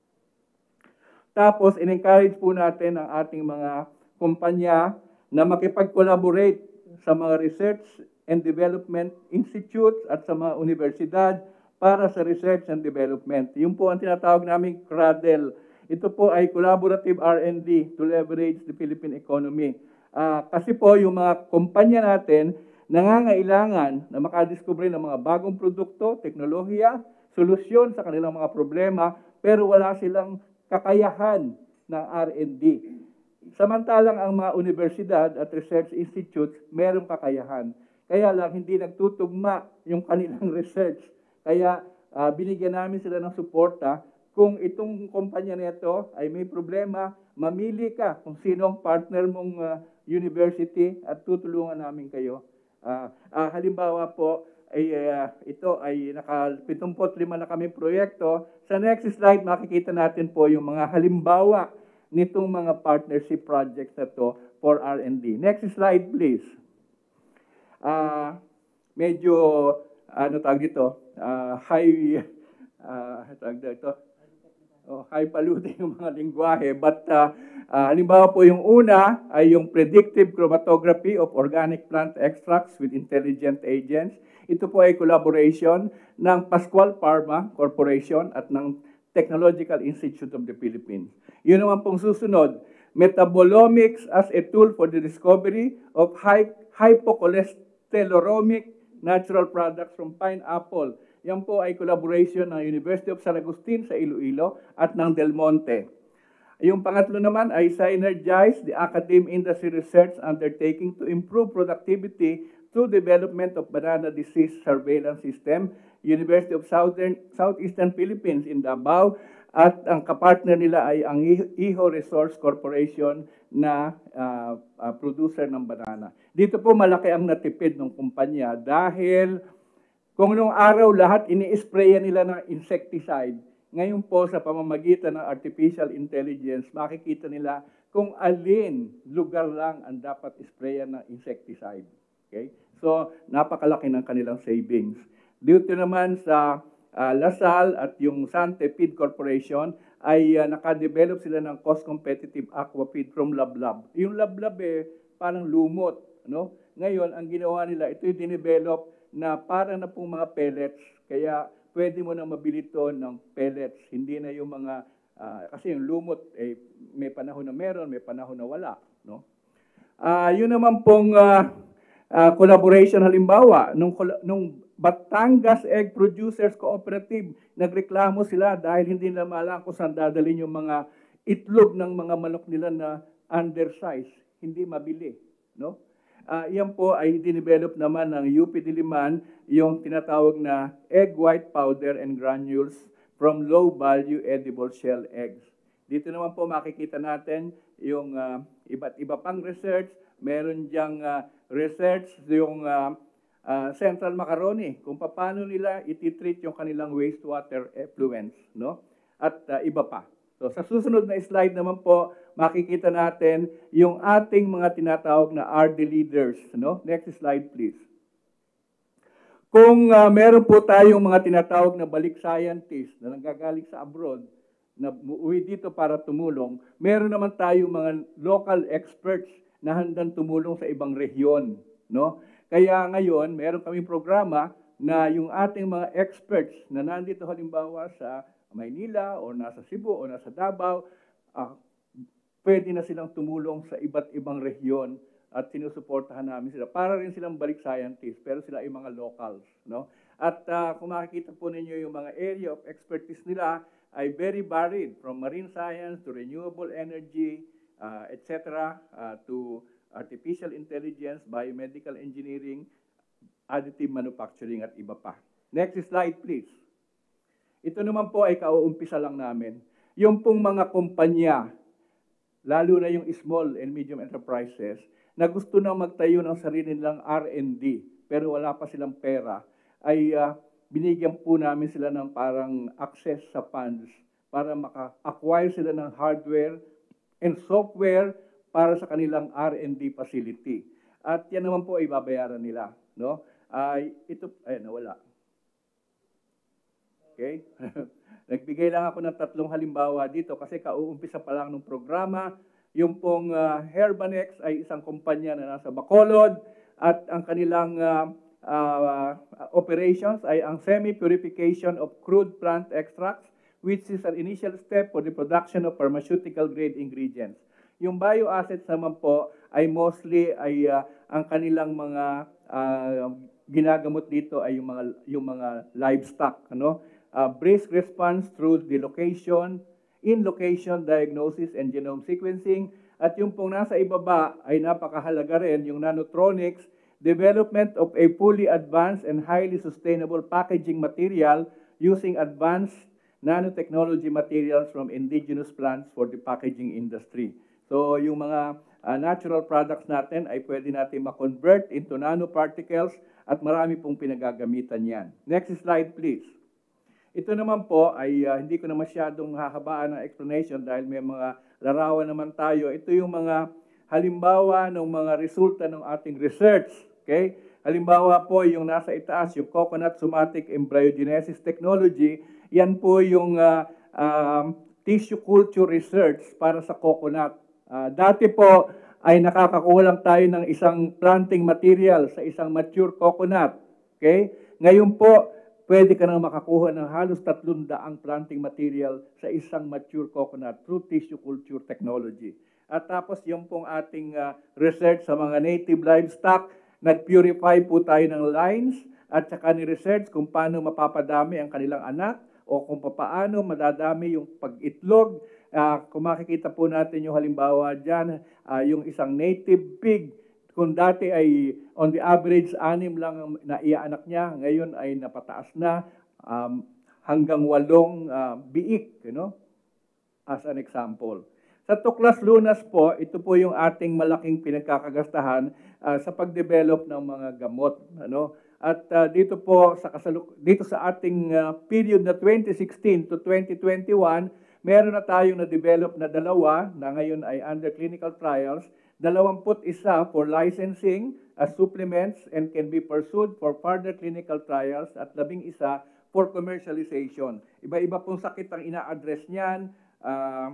Tapos, in-encourage po natin ang ating mga kumpanya na makipag-collaborate sa mga research and development institutes at sa mga universidad para sa research and development. Yung po ang tinatawag naming CRADL. Ito po ay collaborative R and D to leverage the Philippine economy. Uh, kasi po yung mga kumpanya natin nangangailangan na makadiskubre ng mga bagong produkto, teknolohiya, solusyon sa kanilang mga problema, pero wala silang kakayahan ng R and D. Samantalang ang mga universidad at research institutes merong kakayahan. Kaya lang hindi nagtutugma yung kanilang research. Kaya uh, binigyan namin sila ng suporta kung itong kumpanya nito ay may problema, mamili ka kung sino ang partner mong uh, university at tutulungan namin kayo. Uh, uh, halimbawa po, ay, uh, ito ay naka pitungput lima na kami proyekto. Sa next slide, makikita natin po yung mga halimbawa nitong mga partnership projects na to for R and D. Next slide, please. Uh, medyo, ano tawag dito, uh, high, uh, tawag dito, oh, high polluting yung mga lingwahe. But, uh, uh, halimbawa po yung una ay yung predictive chromatography of organic plant extracts with intelligent agents. Ito po ay collaboration ng Pascual Pharma Corporation at ng Technological Institute of the Philippines. Yun naman pong susunod, metabolomics as a tool for the discovery of high, hypocholesterolemic natural products from pineapple. Yan po ay collaboration ng University of San Agustin sa Iloilo at ng Del Monte. Yung pangatlo naman ay synergize the academic industry research undertaking to improve productivity through development of banana disease surveillance system, University of Southern Southeastern Philippines in Davao, at ang kapartner nila ay ang Iho Resource Corporation na uh, uh, producer ng banana. Dito po malaki ang natipid ng kumpanya dahil kung noong araw lahat ini-sprayan nila ng insecticide, ngayon po sa pamamagitan ng artificial intelligence, makikita nila kung alin lugar lang ang dapat sprayan ng insecticide. Okay? So, napakalaki ng kanilang savings. Dito naman sa uh, Lasal at yung Sante Feed Corporation ay uh, nakadevelop sila ng cost-competitive aqua feed from lablab. Yung lablab eh, parang lumot. No? Ngayon, ang ginawa nila, ito yung dinevelop na parang na pong mga pellets. Kaya pwede mo na mabili ito ng pellets. Hindi na yung mga, uh, kasi yung lumot, eh, may panahon na meron, may panahon na wala. No? Uh, yun naman pong uh, uh, collaboration halimbawa, nung, nung Batangas Egg Producers Cooperative, nagreklamo sila dahil hindi nila maalam kung saan dadalhin yung mga itlog ng mga manok nila na undersize, hindi mabili. No? Uh, yan po ay dinevelop naman ng U P Diliman, yung tinatawag na egg white powder and granules from low-value edible shell eggs. Dito naman po makikita natin yung uh, iba't iba pang research. Meron diyang uh, research yung uh, uh, Central Macaroni, kung paano nila ititreat yung kanilang wastewater effluents, no? At uh, iba pa. So sa susunod na slide naman po, makikita natin yung ating mga tinatawag na R D leaders, no? Next slide please. Kung uh, meron po tayong mga tinatawag na balik scientists na nanggagaling sa abroad, na uuwi dito para tumulong, meron naman tayong mga local experts na handang tumulong sa ibang rehiyon, no? Kaya ngayon, meron kaming programa na yung ating mga experts na nandito halimbawa sa Maynila o nasa Cebu o nasa Davao, uh, pwede na silang tumulong sa iba't ibang rehiyon at sinusuportahan namin sila. Para rin silang balik scientists, pero sila ay mga locals, no? At uh, kung makikita po ninyo yung mga area of expertise nila ay very varied, from marine science to renewable energy, uh, et cetera, uh, to artificial intelligence, biomedical engineering, additive manufacturing, at iba pa. Next slide, please. Ito naman po ay kauumpisa lang namin. Yung pong mga kumpanya, lalo na yung small and medium enterprises, na gusto na magtayo ng sarili nilang R and D, pero wala pa silang pera, ay uh, binigyan po namin sila ng parang access sa funds para maka-acquire sila ng hardware and software para sa kanilang R and D facility. At yan naman po ay babayaran nila. No? Ay, ito, ay, nawala. Okay? Nagbigay lang ako ng tatlong halimbawa dito kasi kauumpisa pa lang ng programa. Yung pong uh, Herbanex ay isang kumpanya na nasa Bacolod at ang kanilang uh, uh, operations ay ang semi-purification of crude plant extracts, which is an initial step for the production of pharmaceutical grade ingredients. Yung bioassets naman po ay mostly ay uh, ang kanilang mga uh, ginagamot dito ay yung mga yung mga livestock, ano? Uh, brisk response through the location, in location diagnosis and genome sequencing, at yung pong nasa ibaba ay napakahalaga rin yung nanotronics, development of a fully advanced and highly sustainable packaging material using advanced nanotechnology materials from indigenous plants for the packaging industry. So yung mga uh, natural products natin ay pwede natin ma-convert into nanoparticles at marami pong pinagagamitan yan. Next slide, please. Ito naman po ay uh, hindi ko na masyadong hahabaan ng explanation dahil may mga larawan naman tayo. Ito yung mga halimbawa ng mga resulta ng ating research. Okay? Halimbawa po yung nasa itaas, yung coconut somatic embryogenesis technology. Yan po yung uh, uh, tissue culture research para sa coconut. Uh, dati po ay nakakakulang tayo ng isang planting material sa isang mature coconut. Okay? Ngayon po, pwede ka nang makakuha ng halos tatlong daang planting material sa isang mature coconut through tissue culture technology. At tapos yung pong ating uh, research sa mga native livestock, nag-purify po tayo ng lines at saka ni-research kung paano mapapadami ang kanilang anak o kung paano madadami yung pag-itlog. Uh, kung makikita po natin yung halimbawa dyan, uh, yung isang native pig, kung dati ay on the average, anim lang ang naianak niya, ngayon ay napataas na um, hanggang walong uh, biik, you know, as an example. Sa Tuklas Lunas po, ito po yung ating malaking pinagkakagastahan uh, sa pag-develop ng mga gamot. Ano? At uh, dito po sa kasaluk dito sa ating uh, period na twenty sixteen to twenty twenty-one, meron na tayong na-develop na dalawa na ngayon ay under clinical trials. Dalawamput isa for licensing as supplements and can be pursued for further clinical trials at labing isa for commercialization. Iba-iba pong sakit ang ina-address niyan. Uh,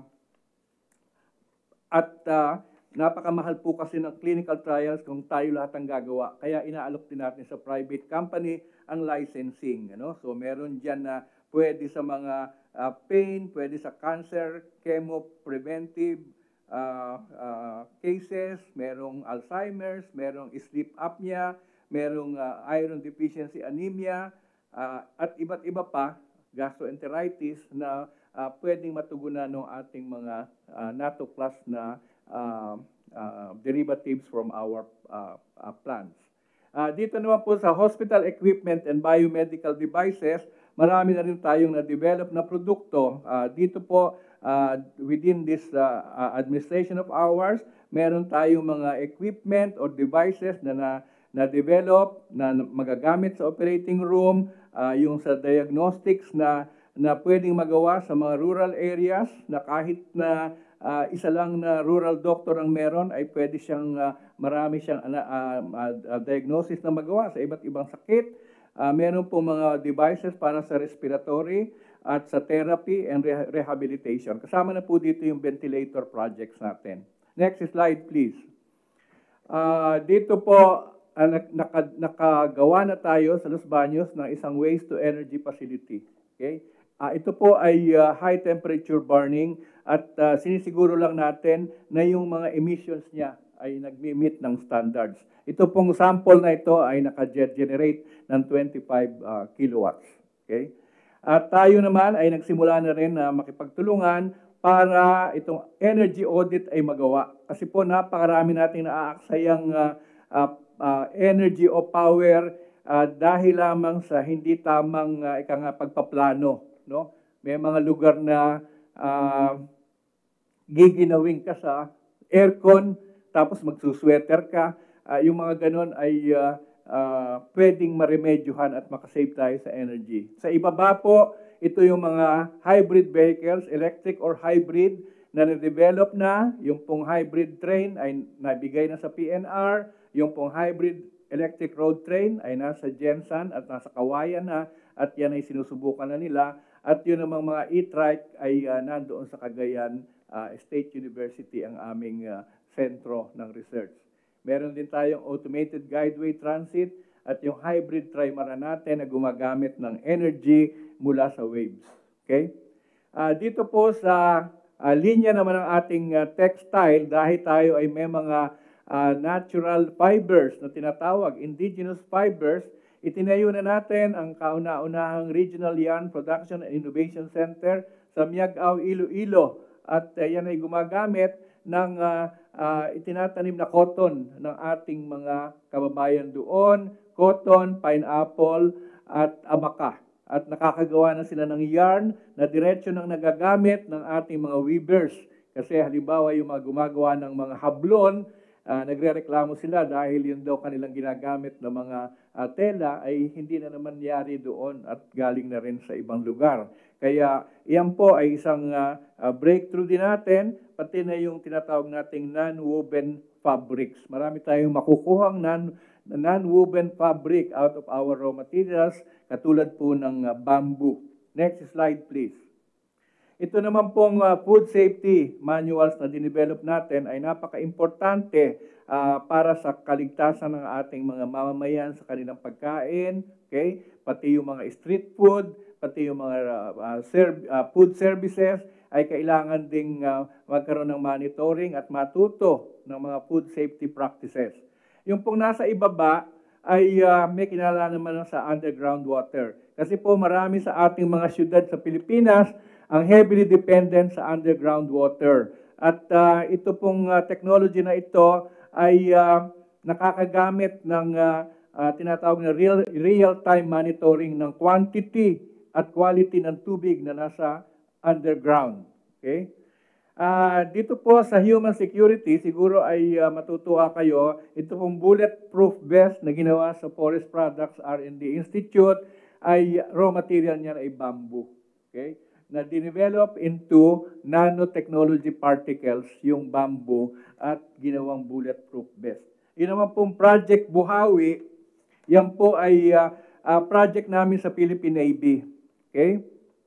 at uh, napakamahal po kasi ng clinical trials kung tayo lahat ang gagawa. Kaya inaalok din natin sa private company ang licensing. Ano? So meron dyan na pwede sa mga uh, pain, pwede sa cancer, chemo, preventive, Uh, uh, cases, merong Alzheimer's, merong sleep apnea, merong uh, iron deficiency anemia, uh, at iba't iba pa, gastroenteritis, na uh, pwedeng matugunan ng ating mga uh, NATO plus na uh, uh, derivatives from our uh, uh, plants. Uh, dito naman po sa hospital equipment and biomedical devices, marami na rin tayong na-develop na produkto. Uh, dito po, Uh, within this uh, uh, administration of ours, meron tayong mga equipment or devices na na, na develop, na magagamit sa operating room, uh, yung sa diagnostics na, na pwedeng magawa sa mga rural areas, na kahit na uh, isa lang na rural doctor ang meron, ay pwede siyang, uh, marami siyang uh, uh, uh, diagnosis na magawa sa iba't ibang sakit. Uh, meron po mga devices para sa respiratory, at sa therapy and re rehabilitation. Kasama na po dito yung ventilator projects natin. Next slide, please. Uh, dito po, uh, naka, nakagawa na tayo sa Los Baños ng isang waste-to-energy facility. Okay? Uh, ito po ay uh, high-temperature burning at uh, sinisiguro lang natin na yung mga emissions niya ay nag-meet ng standards. Ito pong sample na ito ay naka-generate ng twenty-five uh, kilowatts. Okay? At tayo naman ay nagsimula na rin na makipagtulungan para itong energy audit ay magawa. Kasi po napakarami nating naaaksayang uh, uh, uh, energy o power uh, dahil lamang sa hindi tamang uh, ika nga pagpaplano. No? May mga lugar na uh, giginawing ka sa aircon, tapos magsusweater ka. Uh, yung mga ganon ay uh, Uh, pwedeng maremedyohan at makasave tayo sa energy. Sa ibaba po, ito yung mga hybrid vehicles, electric or hybrid, na na-develop na. Yung pong hybrid train ay nabigay na sa P N R. Yung pong hybrid electric road train ay nasa Gensan at nasa Kawayan na. At yan ay sinusubukan na nila. At yun namang mga e-trike ay uh, nandoon sa Cagayan uh, State University ang aming uh, sentro ng research. Meron din tayong automated guideway transit at yung hybrid trimara natin na gumagamit ng energy mula sa waves. Okay? Uh, dito po sa uh, linya naman ng ating uh, textile, dahil tayo ay may mga uh, natural fibers na tinatawag, indigenous fibers, itinayo na natin ang kauna-unahang Regional Yarn Production and Innovation Center sa Miagao, Iloilo. At uh, yan ay gumagamit ng uh, uh, itinatanim na cotton ng ating mga kababayan doon, cotton, pineapple, at abaka. at nakakagawa na sila ng yarn na diretsyo nang nagagamit ng ating mga weavers. Kasi halimbawa yung mga gumagawa ng mga hablon, uh, nagre-reklamo sila dahil yun daw kanilang ginagamit ng mga uh, tela ay hindi na naman yari doon at galing na rin sa ibang lugar. Kaya iyan po ay isang uh, uh, breakthrough din natin, pati na yung tinatawag nating non-woven fabrics. Marami tayong makukuhang non non-woven fabric out of our raw materials, katulad po ng uh, bamboo. Next slide, please. Ito naman pong uh, food safety manuals na dinevelop natin ay napaka-importante uh, para sa kaligtasan ng ating mga mamamayan sa kanilang pagkain, okay? Pati yung mga street food, pati yung mga uh, uh, serv uh, food services ay kailangan ding uh, magkaroon ng monitoring at matuto ng mga food safety practices. Yung pong nasa ibaba ay uh, may kinalaman naman sa underground water. Kasi po marami sa ating mga syudad sa Pilipinas ang heavily dependent sa underground water. At uh, ito pong uh, technology na ito ay uh, nakakagamit ng uh, uh, tinatawag na real, real-time monitoring ng quantity at quality ng tubig na nasa underground. Okay? Uh, dito po sa human security, siguro ay uh, matutuwa kayo, ito pong bulletproof vest na ginawa sa Forest Products R and D Institute ay raw material niya ay bamboo. Okay? Na dinevelop into nanotechnology particles yung bamboo at ginawang bulletproof vest. Yun naman pong Project Buhawi, yan po ay uh, uh, project namin sa Philippine Navy. Okay?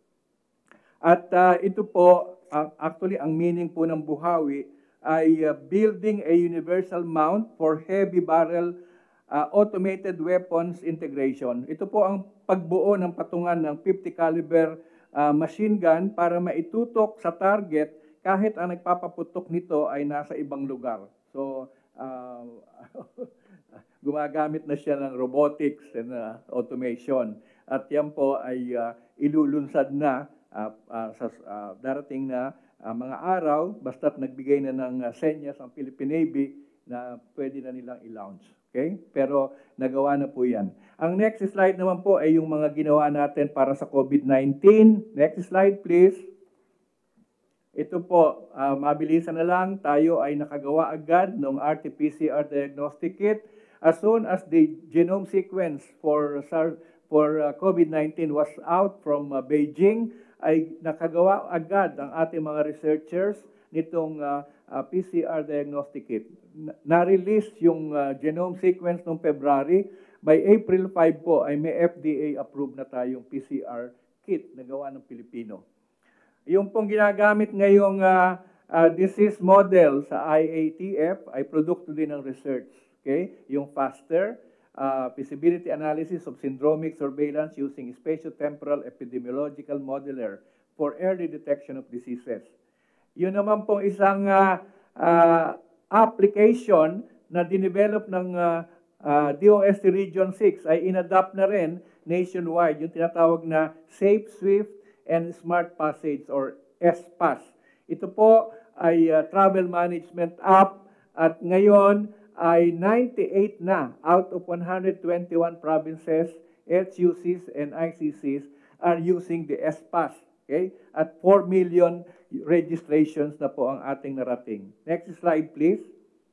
At uh, ito po, Uh, actually, ang meaning po ng Buhawi ay uh, building a universal mount for heavy barrel uh, automated weapons integration. Ito po ang pagbuo ng patungan ng fifty caliber uh, machine gun para maitutok sa target kahit ang nagpapaputok nito ay nasa ibang lugar. So, uh, gumagamit na siya ng robotics and uh, automation. At yan po ay uh, ilulunsad na Uh, uh, sa uh, darating na uh, mga araw, basta't nagbigay na ng uh, senyas ang Philippine Navy na pwede na nilang i-launch. Okay? Pero nagawa na po yan. Ang next slide naman po ay yung mga ginawa natin para sa COVID nineteen. Next slide, please. Ito po, uh, mabilisan na lang, tayo ay nakagawa agad ng R T P C R diagnostic kit as soon as the genome sequence for, for uh, COVID nineteen was out from uh, Beijing. Ay nakagawa agad ang ating mga researchers nitong uh, uh, P C R diagnostic kit. Na-release yung uh, genome sequence noong February. By April five po ay may F D A approved na tayong P C R kit na gawa ng Pilipino. Yung pong ginagamit ngayong uh, uh, disease model sa I A T F ay produkto din ng research. Okay? Yung FASTER, Uh, feasibility analysis of syndromic surveillance using spatiotemporal epidemiological modeler for early detection of diseases. Yun naman pong isang uh, uh, application na dinevelop ng uh, uh, D O S T Region six ay inadapt na rin nationwide, yung tinatawag na Safe, Swift, and Smart Passage or S P A S. Ito po ay uh, travel management app at ngayon ay ninety-eight na out of one hundred twenty-one provinces, H U Cs, and I C Cs are using the S P A S. Okay? At four million registrations na po ang ating narating. Next slide, please.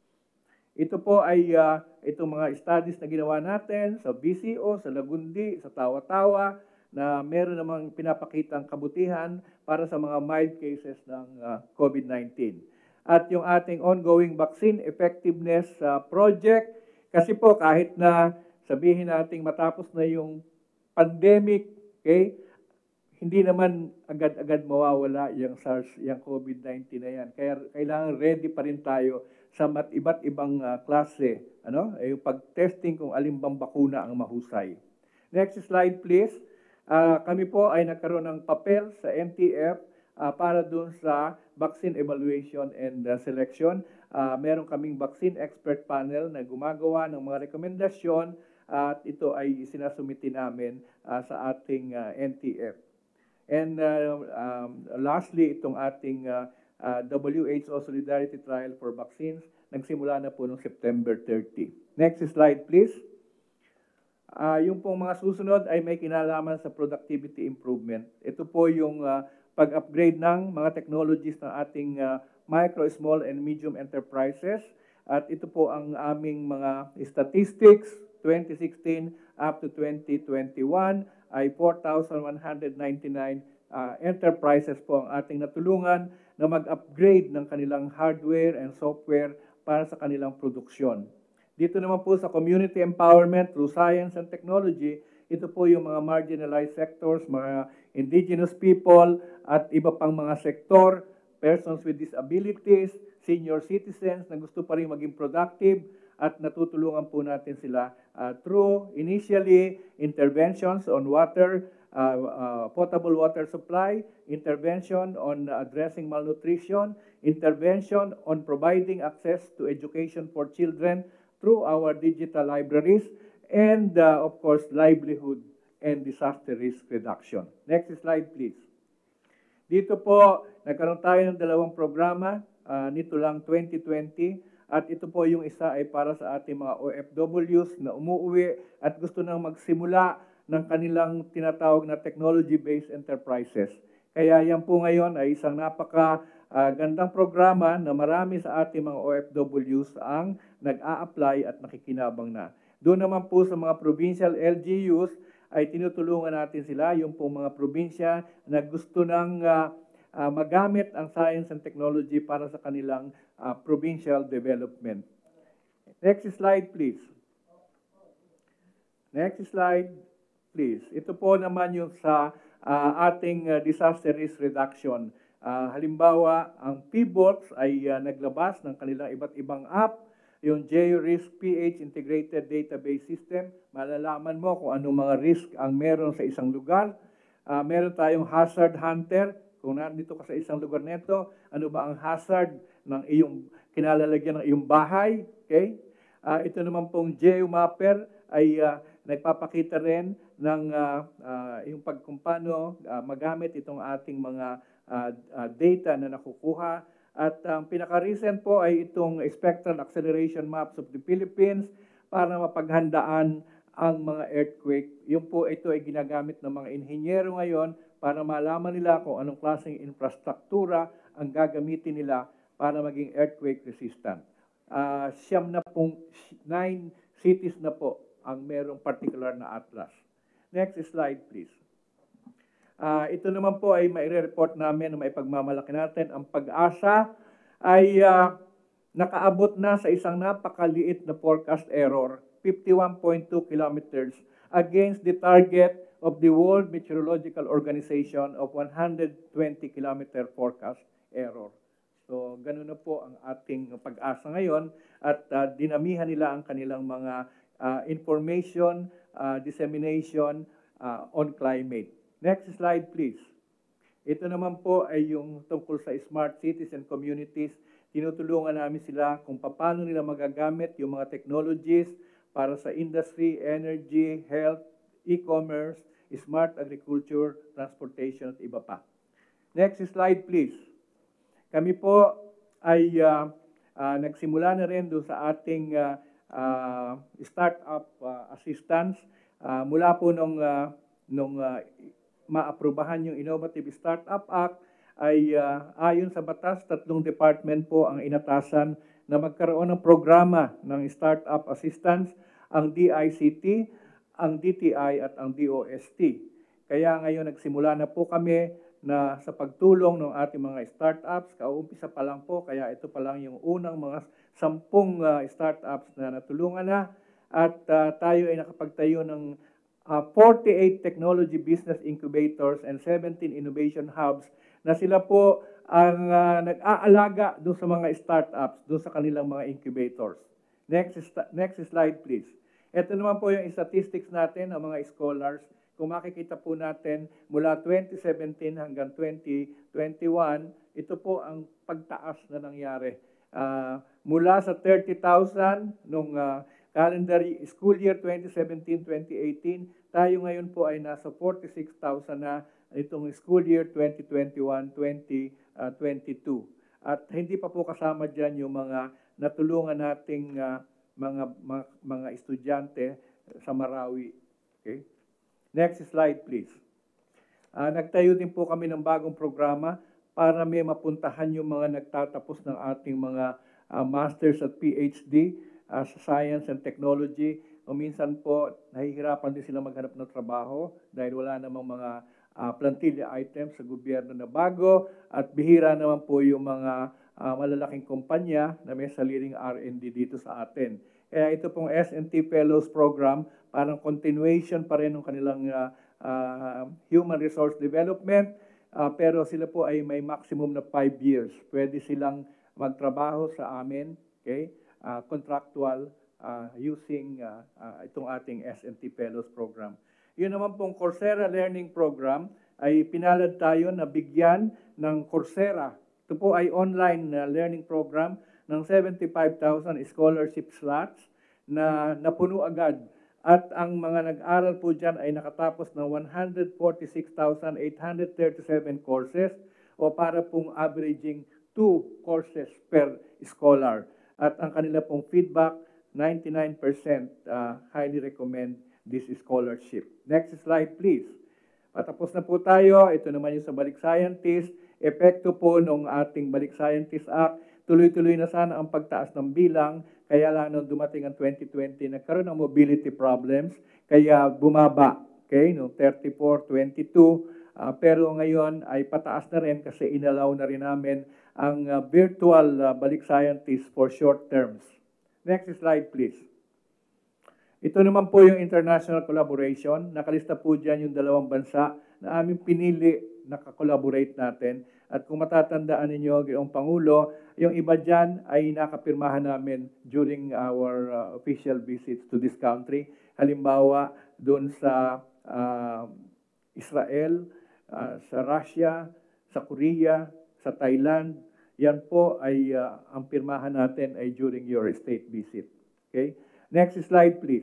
Ito po ay uh, itong mga studies na ginawa natin sa B C O, sa Lagundi, sa Tawa-Tawa, na meron namang pinapakitang kabutihan para sa mga mild cases ng uh, COVID nineteen. At yung ating ongoing vaccine effectiveness uh, project, kasi po kahit na sabihin nating matapos na yung pandemic, okay, hindi naman agad-agad mawawala yung SARS, yung COVID nineteen na yan. Kaya kailangan ready pa rin tayo sa mat iba't ibang uh, klase, ano, yung pag-testing kung alin bang bakuna ang mahusay. Next slide, please. Uh, kami po ay nagkaroon ng papel sa N T F uh, para dun sa vaccine evaluation and uh, selection. Uh, meron kaming vaccine expert panel na gumagawa ng mga rekomendasyon at ito ay sinasumiti namin uh, sa ating uh, N T F. And uh, um, lastly, itong ating uh, uh, W H O Solidarity Trial for Vaccines, nagsimula na po noong September thirtieth. Next slide, please. Ah, yung pong mga susunod ay may kinalaman sa productivity improvement. Ito po yung ah, pag-upgrade ng mga technologies ng ating ah, micro, small, and medium enterprises. At ito po ang aming mga statistics, twenty sixteen up to twenty twenty-one ay four thousand one hundred ninety-nine ah, enterprises po ang ating natulungan na mag-upgrade ng kanilang hardware and software para sa kanilang produksyon. Dito naman po sa community empowerment through science and technology, ito po yung mga marginalized sectors, mga indigenous people, at iba pang mga sektor, persons with disabilities, senior citizens na gusto pa rin maging productive, at natutulungan po natin sila uh, through initially interventions on water, uh, uh, potable water supply, intervention on addressing malnutrition, intervention on providing access to education for children through our digital libraries, and uh, of course, livelihood and disaster risk reduction. Next slide, please. Dito po, nagkaroon tayo ng dalawang programa, uh, nito lang twenty twenty, at ito po yung isa ay para sa ating mga O F Ws na umuwi at gusto nang magsimula ng kanilang tinatawag na technology-based enterprises. Kaya yan po ngayon ay isang napaka uh, gandang programa na marami sa ating mga O F Ws ang nag-a-apply at nakikinabang na. Doon naman po sa mga provincial L G Us ay tinutulungan natin sila, yung po mga probinsya na gusto ng uh, uh, magamit ang science and technology para sa kanilang uh, provincial development. Next slide, please. Next slide, please. Ito po naman yung sa uh, ating uh, disaster risk reduction. Uh, halimbawa, ang P B O T S ay uh, naglabas ng kanilang iba't ibang app, yung Geo-Risk P H Integrated Database System. Malalaman mo kung anong mga risk ang meron sa isang lugar. Uh, meron tayong Hazard Hunter. Kung nandito ka sa isang lugar nito, ano ba ang hazard ng iyong kinalalagyan ng iyong bahay? Okay? Uh, ito naman pong Geomapper ay uh, nagpapakita rin ng uh, uh, yung pag kung paano uh, magamit itong ating mga uh, uh, data na nakukuha. At ang um, pinaka-recent po ay itong Spectral Acceleration Maps of the Philippines para mapaghandaan ang mga earthquake. Yung po ito ay ginagamit ng mga inhinyero ngayon para malaman nila kung anong klaseng infrastruktura ang gagamitin nila para maging earthquake resistant. Uh, siyam na pong, nine cities na po ang merong particular na atlas. Next slide, please. Uh, ito naman po ay maire-report namin na maipagmamalaki natin. Ang Pag-asa ay uh, nakaabot na sa isang napakaliit na forecast error, fifty-one point two kilometers, against the target of the World Meteorological Organization of one hundred twenty kilometer forecast error. So, ganun na po ang ating Pag-asa ngayon at uh, dinamihan nila ang kanilang mga uh, information, uh, dissemination uh, on climate. Next slide, please. Ito naman po ay yung tungkol sa smart cities and communities. Tinutulungan namin sila kung paano nila magagamit yung mga technologies para sa industry, energy, health, e-commerce, smart agriculture, transportation, at iba pa. Next slide, please. Kami po ay uh, uh, nagsimula na rin doon sa ating uh, uh, startup uh, assistance. Uh, mula po nung, uh, nung uh, maaprubahan yung Innovative Startup Act ay uh, ayon sa batas, tatlong department po ang inatasan na magkaroon ng programa ng startup assistance, ang D I C T, ang D T I at ang D O S T. Kaya ngayon nagsimula na po kami na sa pagtulong ng ating mga startups, kauumpisa pa lang po, kaya ito pa lang yung unang mga sampung uh, startups na natulungan na at uh, tayo ay nakapagtayo ng Uh, forty-eight technology business incubators and seventeen innovation hubs na sila po ang uh, nag-aalaga doon sa mga startups, doon sa kanilang mga incubators. Next, next slide, please. Ito naman po yung statistics natin ng mga scholars. Kung makikita po natin, mula twenty seventeen hanggang twenty twenty-one, ito po ang pagtaas na nangyari. Uh, mula sa thirty thousand nung uh, calendar school year twenty seventeen twenty eighteen, tayo ngayon po ay nasa forty-six thousand na itong school year twenty twenty-one twenty twenty-two. At hindi pa po kasama dyan yung mga natulungan nating uh, mga, mga, mga estudyante sa Marawi. Okay? Next slide, please. Uh, nagtayo din po kami ng bagong programa para may mapuntahan yung mga nagtatapos ng ating mga uh, masters at P H D uh, sa science and technology. O minsan po, nahihirapan din sila maghanap ng trabaho dahil wala namang mga uh, plantilla items sa gobyerno na bago at bihira naman po yung mga uh, malalaking kumpanya na may sariling R and D dito sa atin. Kaya ito pong S and T Fellows Program, parang continuation pa rin ng kanilang uh, uh, human resource development, uh, pero sila po ay may maximum na five years. Pwede silang magtrabaho sa amin, okay? Uh, contractual, uh, using uh, uh, itong ating S and T Fellows Program. Yun naman pong Coursera Learning Program ay pinalad tayo na bigyan ng Coursera. Ito po ay online uh, learning program ng seventy-five thousand scholarship slots na napuno agad. At ang mga nag-aral po dyan ay nakatapos ng one hundred forty-six thousand eight hundred thirty-seven courses o para pong averaging two courses per scholar. At ang kanila pong feedback, ninety-nine percent uh, highly recommend this scholarship. Next slide, please. Patapos na po tayo. Ito naman yung sa Balik Scientist. Epekto po ng ating Balik Scientist Act. Tuloy-tuloy na sana ang pagtaas ng bilang. Kaya lang nung dumating ang twenty twenty, nagkaroon ng mobility problems. Kaya bumaba. Okay, no, thirty-four, twenty-two. Uh, pero ngayon ay pataas na rin kasi inalaw na rin namin ang uh, virtual uh, Balik Scientist for short terms. Next slide, please. Ito naman po yung international collaboration. Nakalista po dyan yung dalawang bansa na aming pinili na kakolaborate natin. At kung matatandaan ninyo, Ginoong Pangulo, yung iba dyan ay nakapirmahan namin during our uh, official visits to this country. Halimbawa, doon sa uh, Israel, uh, sa Russia, sa Korea, sa Thailand. Yan po ay uh, ang pirmahan natin ay during your state visit. Okay? Next slide, please.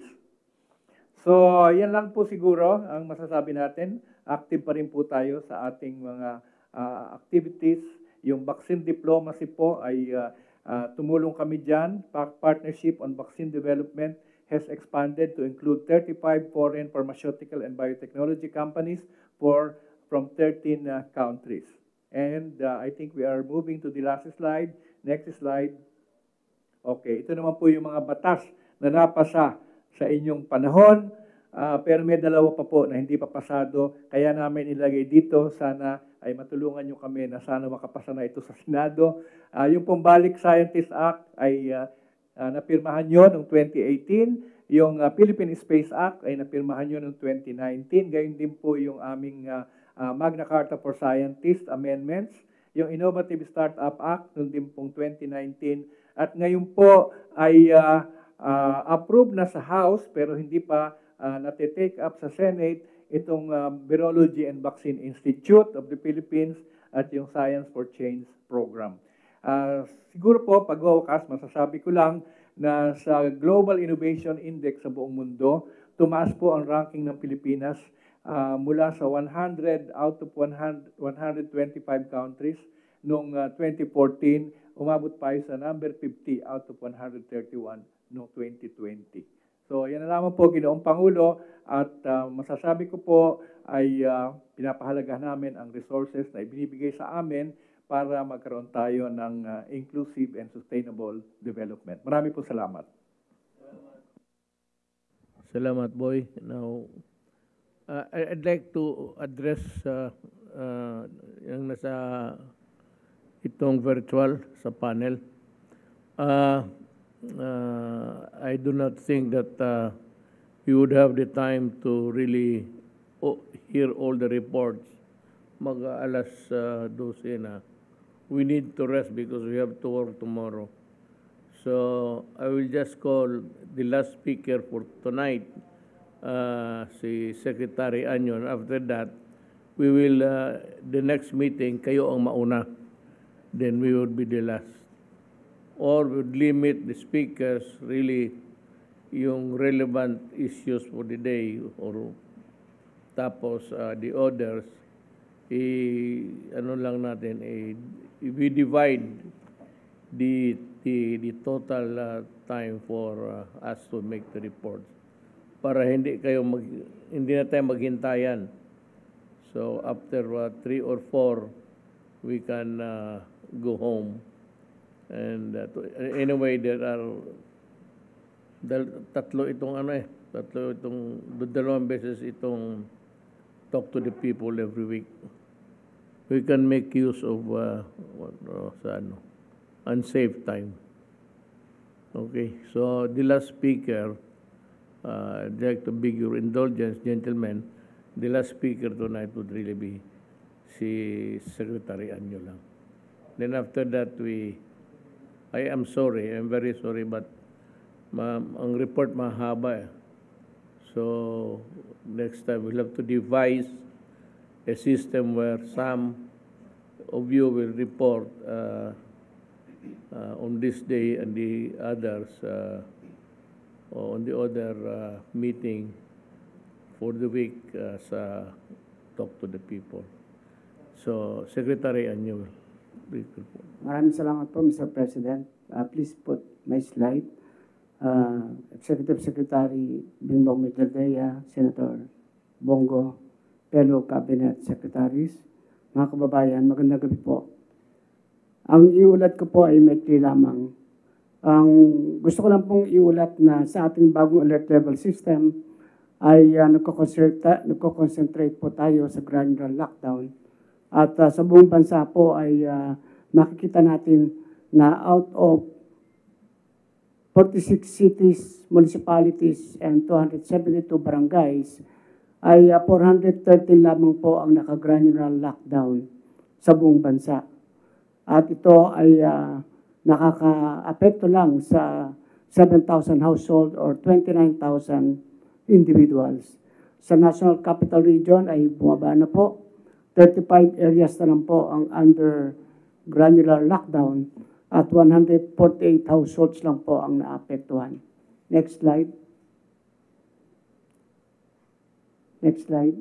So, yan lang po siguro ang masasabi natin. Active pa rin po tayo sa ating mga uh, activities. Yung vaccine diplomacy po ay uh, uh, tumulong kami dyan. Partnership on vaccine development has expanded to include thirty-five foreign pharmaceutical and biotechnology companies for, from thirteen uh, countries. And uh, I think we are moving to the last slide. Next slide. Okay, ito naman po yung mga batas na napasa sa inyong panahon. Uh, pero may dalawa pa po na hindi pa pasado. Kaya namin ilagay dito. Sana ay matulungan nyo kami na sana makapasa na ito sa Senado. Uh, yung pong Balik Scientist Act ay uh, uh, napirmahan nyo noong twenty eighteen. Yung uh, Philippine Space Act ay napirmahan nyo noong twenty nineteen. Gayun din po yung aming uh, uh, Magna Carta for Scientists Amendments. Yung Innovative Startup Act noong din pong twenty nineteen. At ngayon po ay uh, uh, approved na sa House pero hindi pa uh, nati-take up sa Senate itong uh, Virology and Vaccine Institute of the Philippines at yung Science for Change program. Uh, siguro po, pagwawakas, masasabi ko lang na sa Global Innovation Index sa buong mundo, tumaas po ang ranking ng Pilipinas uh, mula sa one hundred out of one hundred twenty-five countries noong uh, twenty fourteen, umabot pa sa number fifty out of one hundred thirty-one noong twenty twenty. So yan na lamang po, Ginoong Pangulo, at uh, masasabi ko po ay uh, pinapahalagahan namin ang resources na ibinibigay sa amin para magkaroon tayo ng uh, inclusive and sustainable development. Marami po salamat. Salamat, Boy. Now, uh, I'd like to address uh, uh, yung nasa itong virtual sa panel. Uh, uh, I do not think that uh, you would have the time to really oh, hear all the reports. Mag-alas uh, twelve na. We need to rest because we have to work tomorrow. So I will just call the last speaker for tonight, uh, si Secretary Anyon. After that, we will, uh, the next meeting, kayo ang mauna. Then we would be the last. Or we would limit the speakers really yung relevant issues for the day or tapos uh, the others, i ano lang natin, i, we divide the the the total uh, time for uh, us to make the reports. para hindi kayo mag, hindi na tayo maghintayan. So after uh, three or four, we can uh, go home. And uh, to, anyway, there are dal, tatlo itong ano eh, tatlo itong dalawang beses itong talk to the people every week. We can make use of uh, uh, sa ano, unsafe time. Okay, so the last speaker, uh, I'd like to beg your indulgence, gentlemen. The last speaker tonight would really be si Secretary Anyo lang. Then after that, we, I am sorry, I'm very sorry, but ma, ang report mahaba eh. So next time we'll have to devise a system where some of you will report uh, uh, on this day and the others uh, on the other uh, meeting for the week uh, sa talk to the people. So, Secretary Anyo. Maraming salamat po, Mister President. Uh, please put my slide. Uh, Executive Secretary Bingbong Mejaldea, Senator Bongo, fellow Cabinet Secretaries, mga kababayan, magandang gabi po. Ang iulat ko po ay maikli lamang. Ang gusto ko lang pong iulat na sa ating bagong alert level system ay uh, nagko-concentrate po tayo sa granular lockdown. At uh, sa buong bansa po ay uh, makikita natin na out of forty-six cities, municipalities, and two hundred seventy-two barangays, ay uh, four hundred thirteen lamang po ang naka-granular lockdown sa buong bansa. At ito ay uh, nakaka-apekto lang sa seven thousand household or twenty-nine thousand individuals. Sa National Capital Region ay bumaba na po. thirty-five areas na lang po ang under granular lockdown at one hundred forty-eight households lang po ang naapektuhan. Next slide. Next slide.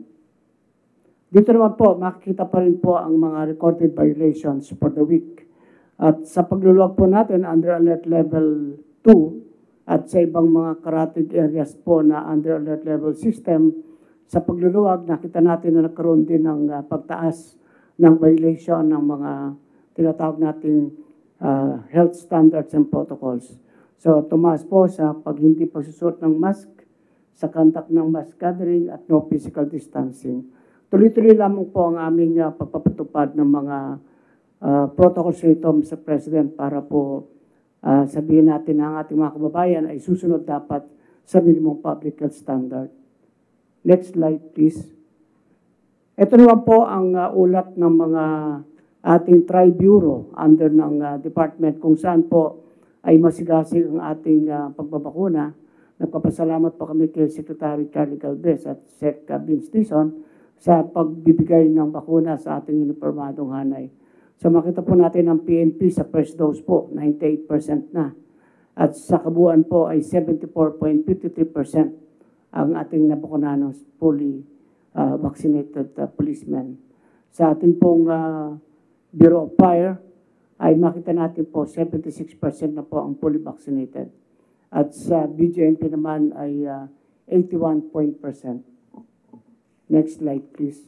Dito naman po, makikita pa rin po ang mga recorded violations for the week. At sa pagluluwag po natin under alert level two, at sa ibang mga karatig areas po na under alert level system, sa pagluluwag, nakita natin na nagkaroon din ng uh, pagtaas ng violation ng mga tinatawag nating uh, health standards and protocols. So, tumaas po sa pag hindi pagsusuot ng mask, sa contact ng mass gathering at no physical distancing. Tuloy-tuloy lamang po ang aming uh, pagpapatupad ng mga uh, protocols nito, Mister President, para po Uh, sabihin natin na ang ating mga kababayan ay susunod dapat sa minimum public health standard. Next slide, please. Ito naman po ang uh, ulat ng mga ating tri-bureau under ng uh, department kung saan po ay masigasig ang ating uh, pagbabakuna. Nagpapasalamat po kami kay Secretary Charlie Calvez at Sec Vince Dizon sa pagbibigay ng bakuna sa ating uniformadong hanay. So makita po natin ang P N P sa first dose po, ninety-eight percent na. At sa kabuuan po ay seventy-four point five three percent ang ating nabakunahan ng fully uh, vaccinated uh, policemen. Sa ating pong uh, Bureau of Fire ay makita natin po seventy-six percent na po ang fully vaccinated. At sa B J M P naman ay uh, eighty-one percent. Next slide please.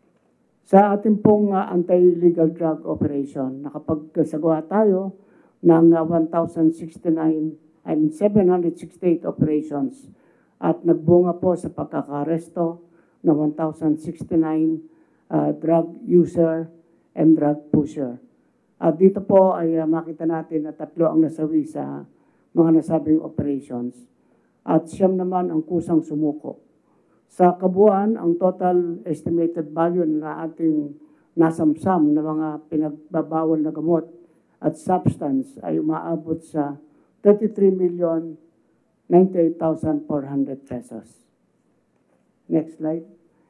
Sa ating pong uh, anti-illegal drug operation, nakapagsagawa tayo ng uh, one thousand sixty-nine, I mean seven hundred sixty-eight operations at nagbunga po sa pagkakaresto ng one thousand sixty-nine uh, drug user and drug pusher. At dito po ay uh, makita natin na tatlo ang nasawi sa mga nasabing operations at siyam naman ang kusang sumuko. Sa kabuuan, ang total estimated value na ating nasamsam na mga pinagbabawal na gamot at substance ay umaabot sa thirty-three million ninety-eight thousand four hundred pesos. Next slide.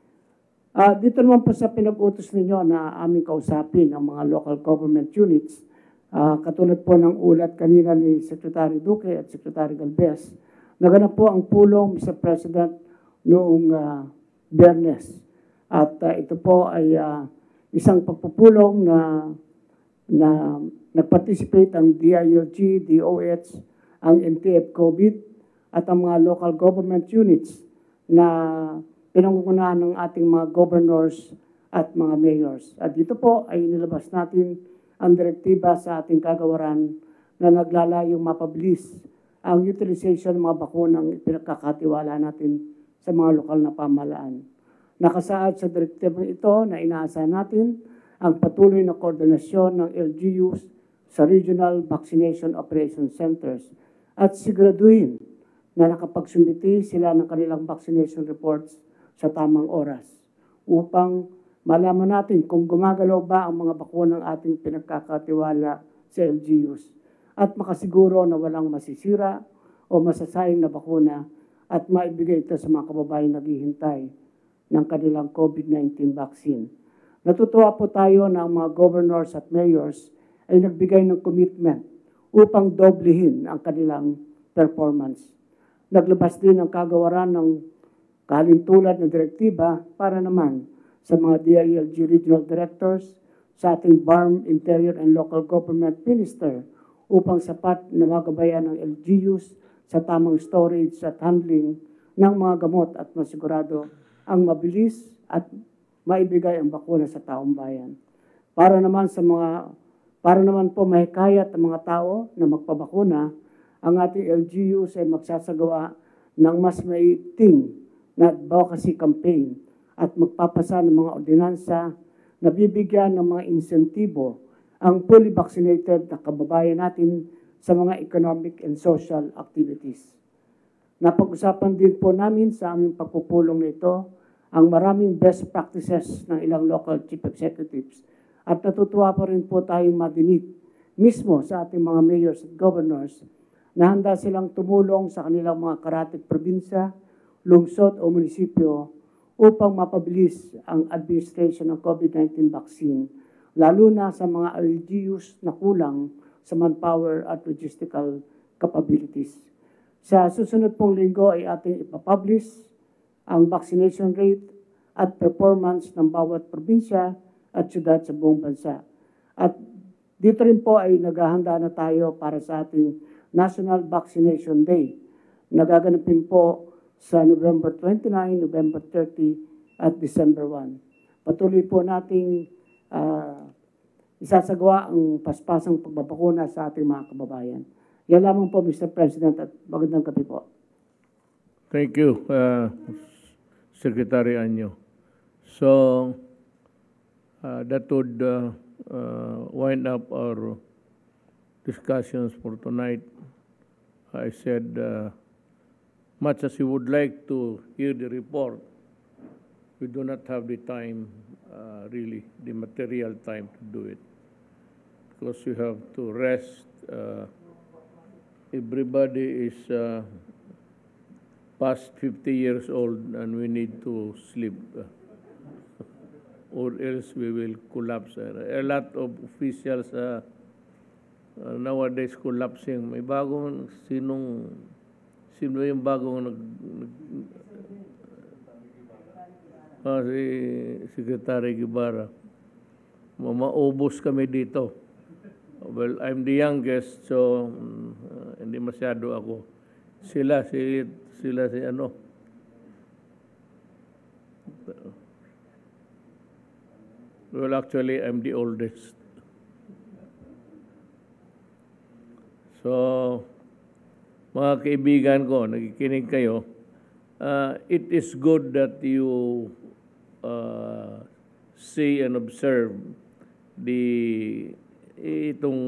Uh, dito naman po sa pinag-utos ninyo na aming kausapin ang mga local government units, uh, katulad po ng ulat kanina ni Secretary Duque at Secretary Galvez, naganap po ang pulong, Mister President, noong uh, Biyernes. At uh, ito po ay uh, isang pagpupulong na, na nag-participate ang D I L G, D O H, ang N T F COVID at ang mga local government units na pinangungunahan ng ating mga governors at mga mayors. At dito po ay nilabas natin ang direktiba sa ating kagawaran na naglalayong mapabilis ang utilization ng mga bakunang ipinagkakatiwala natin sa mga lokal na pamahalaan. Nakasaad sa direktibang ito na inaasahan natin ang patuloy na koordinasyon ng L G Us sa Regional Vaccination Operation Centers at siguraduhin na nakapagsumiti sila ng kanilang vaccination reports sa tamang oras upang malaman natin kung gumagalaw ba ang mga bakunang ating pinagkakatiwala sa L G Us at makasiguro na walang masisira o masasayang na bakuna at maibigay ito sa mga kababayan naghihintay ng kanilang COVID nineteen vaccine. Natutuwa po tayo na ang mga governors at mayors ay nagbigay ng commitment upang doblehin ang kanilang performance. Naglabas din ang kagawaran ng kahalintulad na direktiba para naman sa mga D I L G regional directors, sa ating B A R M, Interior and Local Government Minister upang sapat na magabayan ng L G Us sa tamang storage at handling ng mga gamot at masigurado ang mabilis at maibigay ang bakuna sa taong bayan. Para naman sa mga para naman po mahikayat ang mga tao na magpabakuna, ang ating L G Us ay magsasagawa ng mas maiting na advocacy campaign at magpapasa ng mga ordinansa na bibigyan ng mga insentibo ang fully vaccinated na kababayan natin sa mga economic and social activities. Napag-usapan din po namin sa aming pagpupulong nito ang maraming best practices ng ilang local chief executives at natutuwa pa rin po tayong madinig mismo sa ating mga mayors at governors na handa silang tumulong sa kanilang mga karatig probinsya, lungsod o munisipyo upang mapabilis ang administration ng COVID nineteen vaccine, lalo na sa mga L G Us na kulang sa manpower at logistical capabilities. Sa susunod pong linggo ay ating ipapublish ang vaccination rate at performance ng bawat probinsya at syudad sa buong bansa. At dito rin po ay naghahanda na tayo para sa ating National Vaccination Day. Nagaganapin po sa November twenty-nine, November thirty, at December first. Patuloy po nating uh, isasagawa ang paspasang pagbabakuna sa ating mga kababayan. Yan lamang po, Mister President, at magandang gabi po. Thank you, uh, Secretary Anyo. So, uh, that would uh, uh, wind up our discussions for tonight. I said, uh, much as we would like to hear the report, we do not have the time, uh, really, the material time to do it. Because we have to rest. Uh, everybody is uh, past fifty years old and we need to sleep. Uh, or else we will collapse. Uh, a lot of officials uh, uh, nowadays collapsing. May bagong, sinong, sino yung bagong nag, nag uh, si Secretary Guevara. Maubos kami dito. Well, I'm the youngest, so uh, hindi masyado ako. Sila, si, sila si ano. Well, actually, I'm the oldest. So, mga kaibigan ko, nakikinig kayo, uh, it is good that you uh, see and observe the itong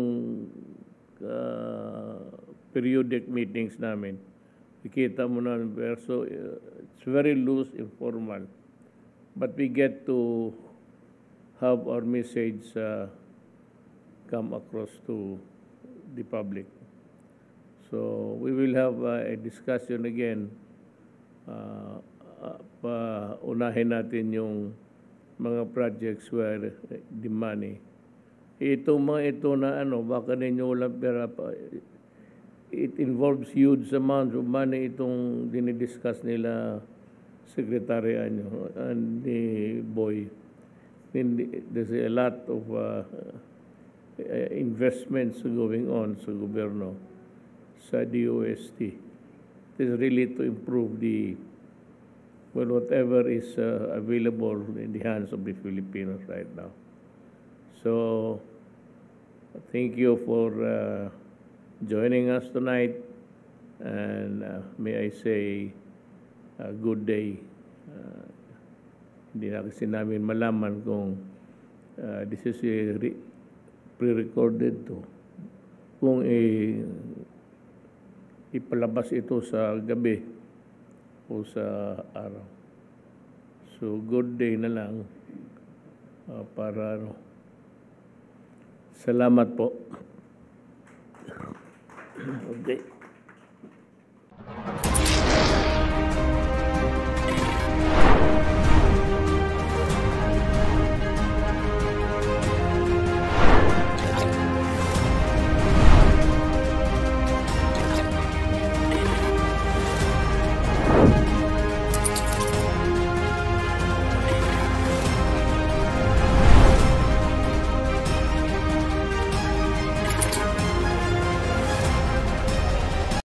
uh, periodic meetings namin. Ikita mo na, so uh, it's very loose, informal. But we get to have our message uh, come across to the public. So we will have uh, a discussion again. Uh, uh, pa unahin natin yung mga projects where the money. Itong mga ito na ano, baka ninyo walang pera pa. It involves huge amounts of money itong dinidiscuss nila Secretary Anyo and the boy. There's a lot of uh, investments going on sa gobyerno, sa D O S T. It is really to improve the well, whatever is uh, available in the hands of the Filipinos right now. So, thank you for uh, joining us tonight, and uh, may I say, uh, good day. Uh, hindi na kasi namin malaman kung uh, this is a re- pre-recorded to. Kung i- ipalabas ito sa gabi o sa araw. So, good day na lang uh, para ano. Salamat po. Okay.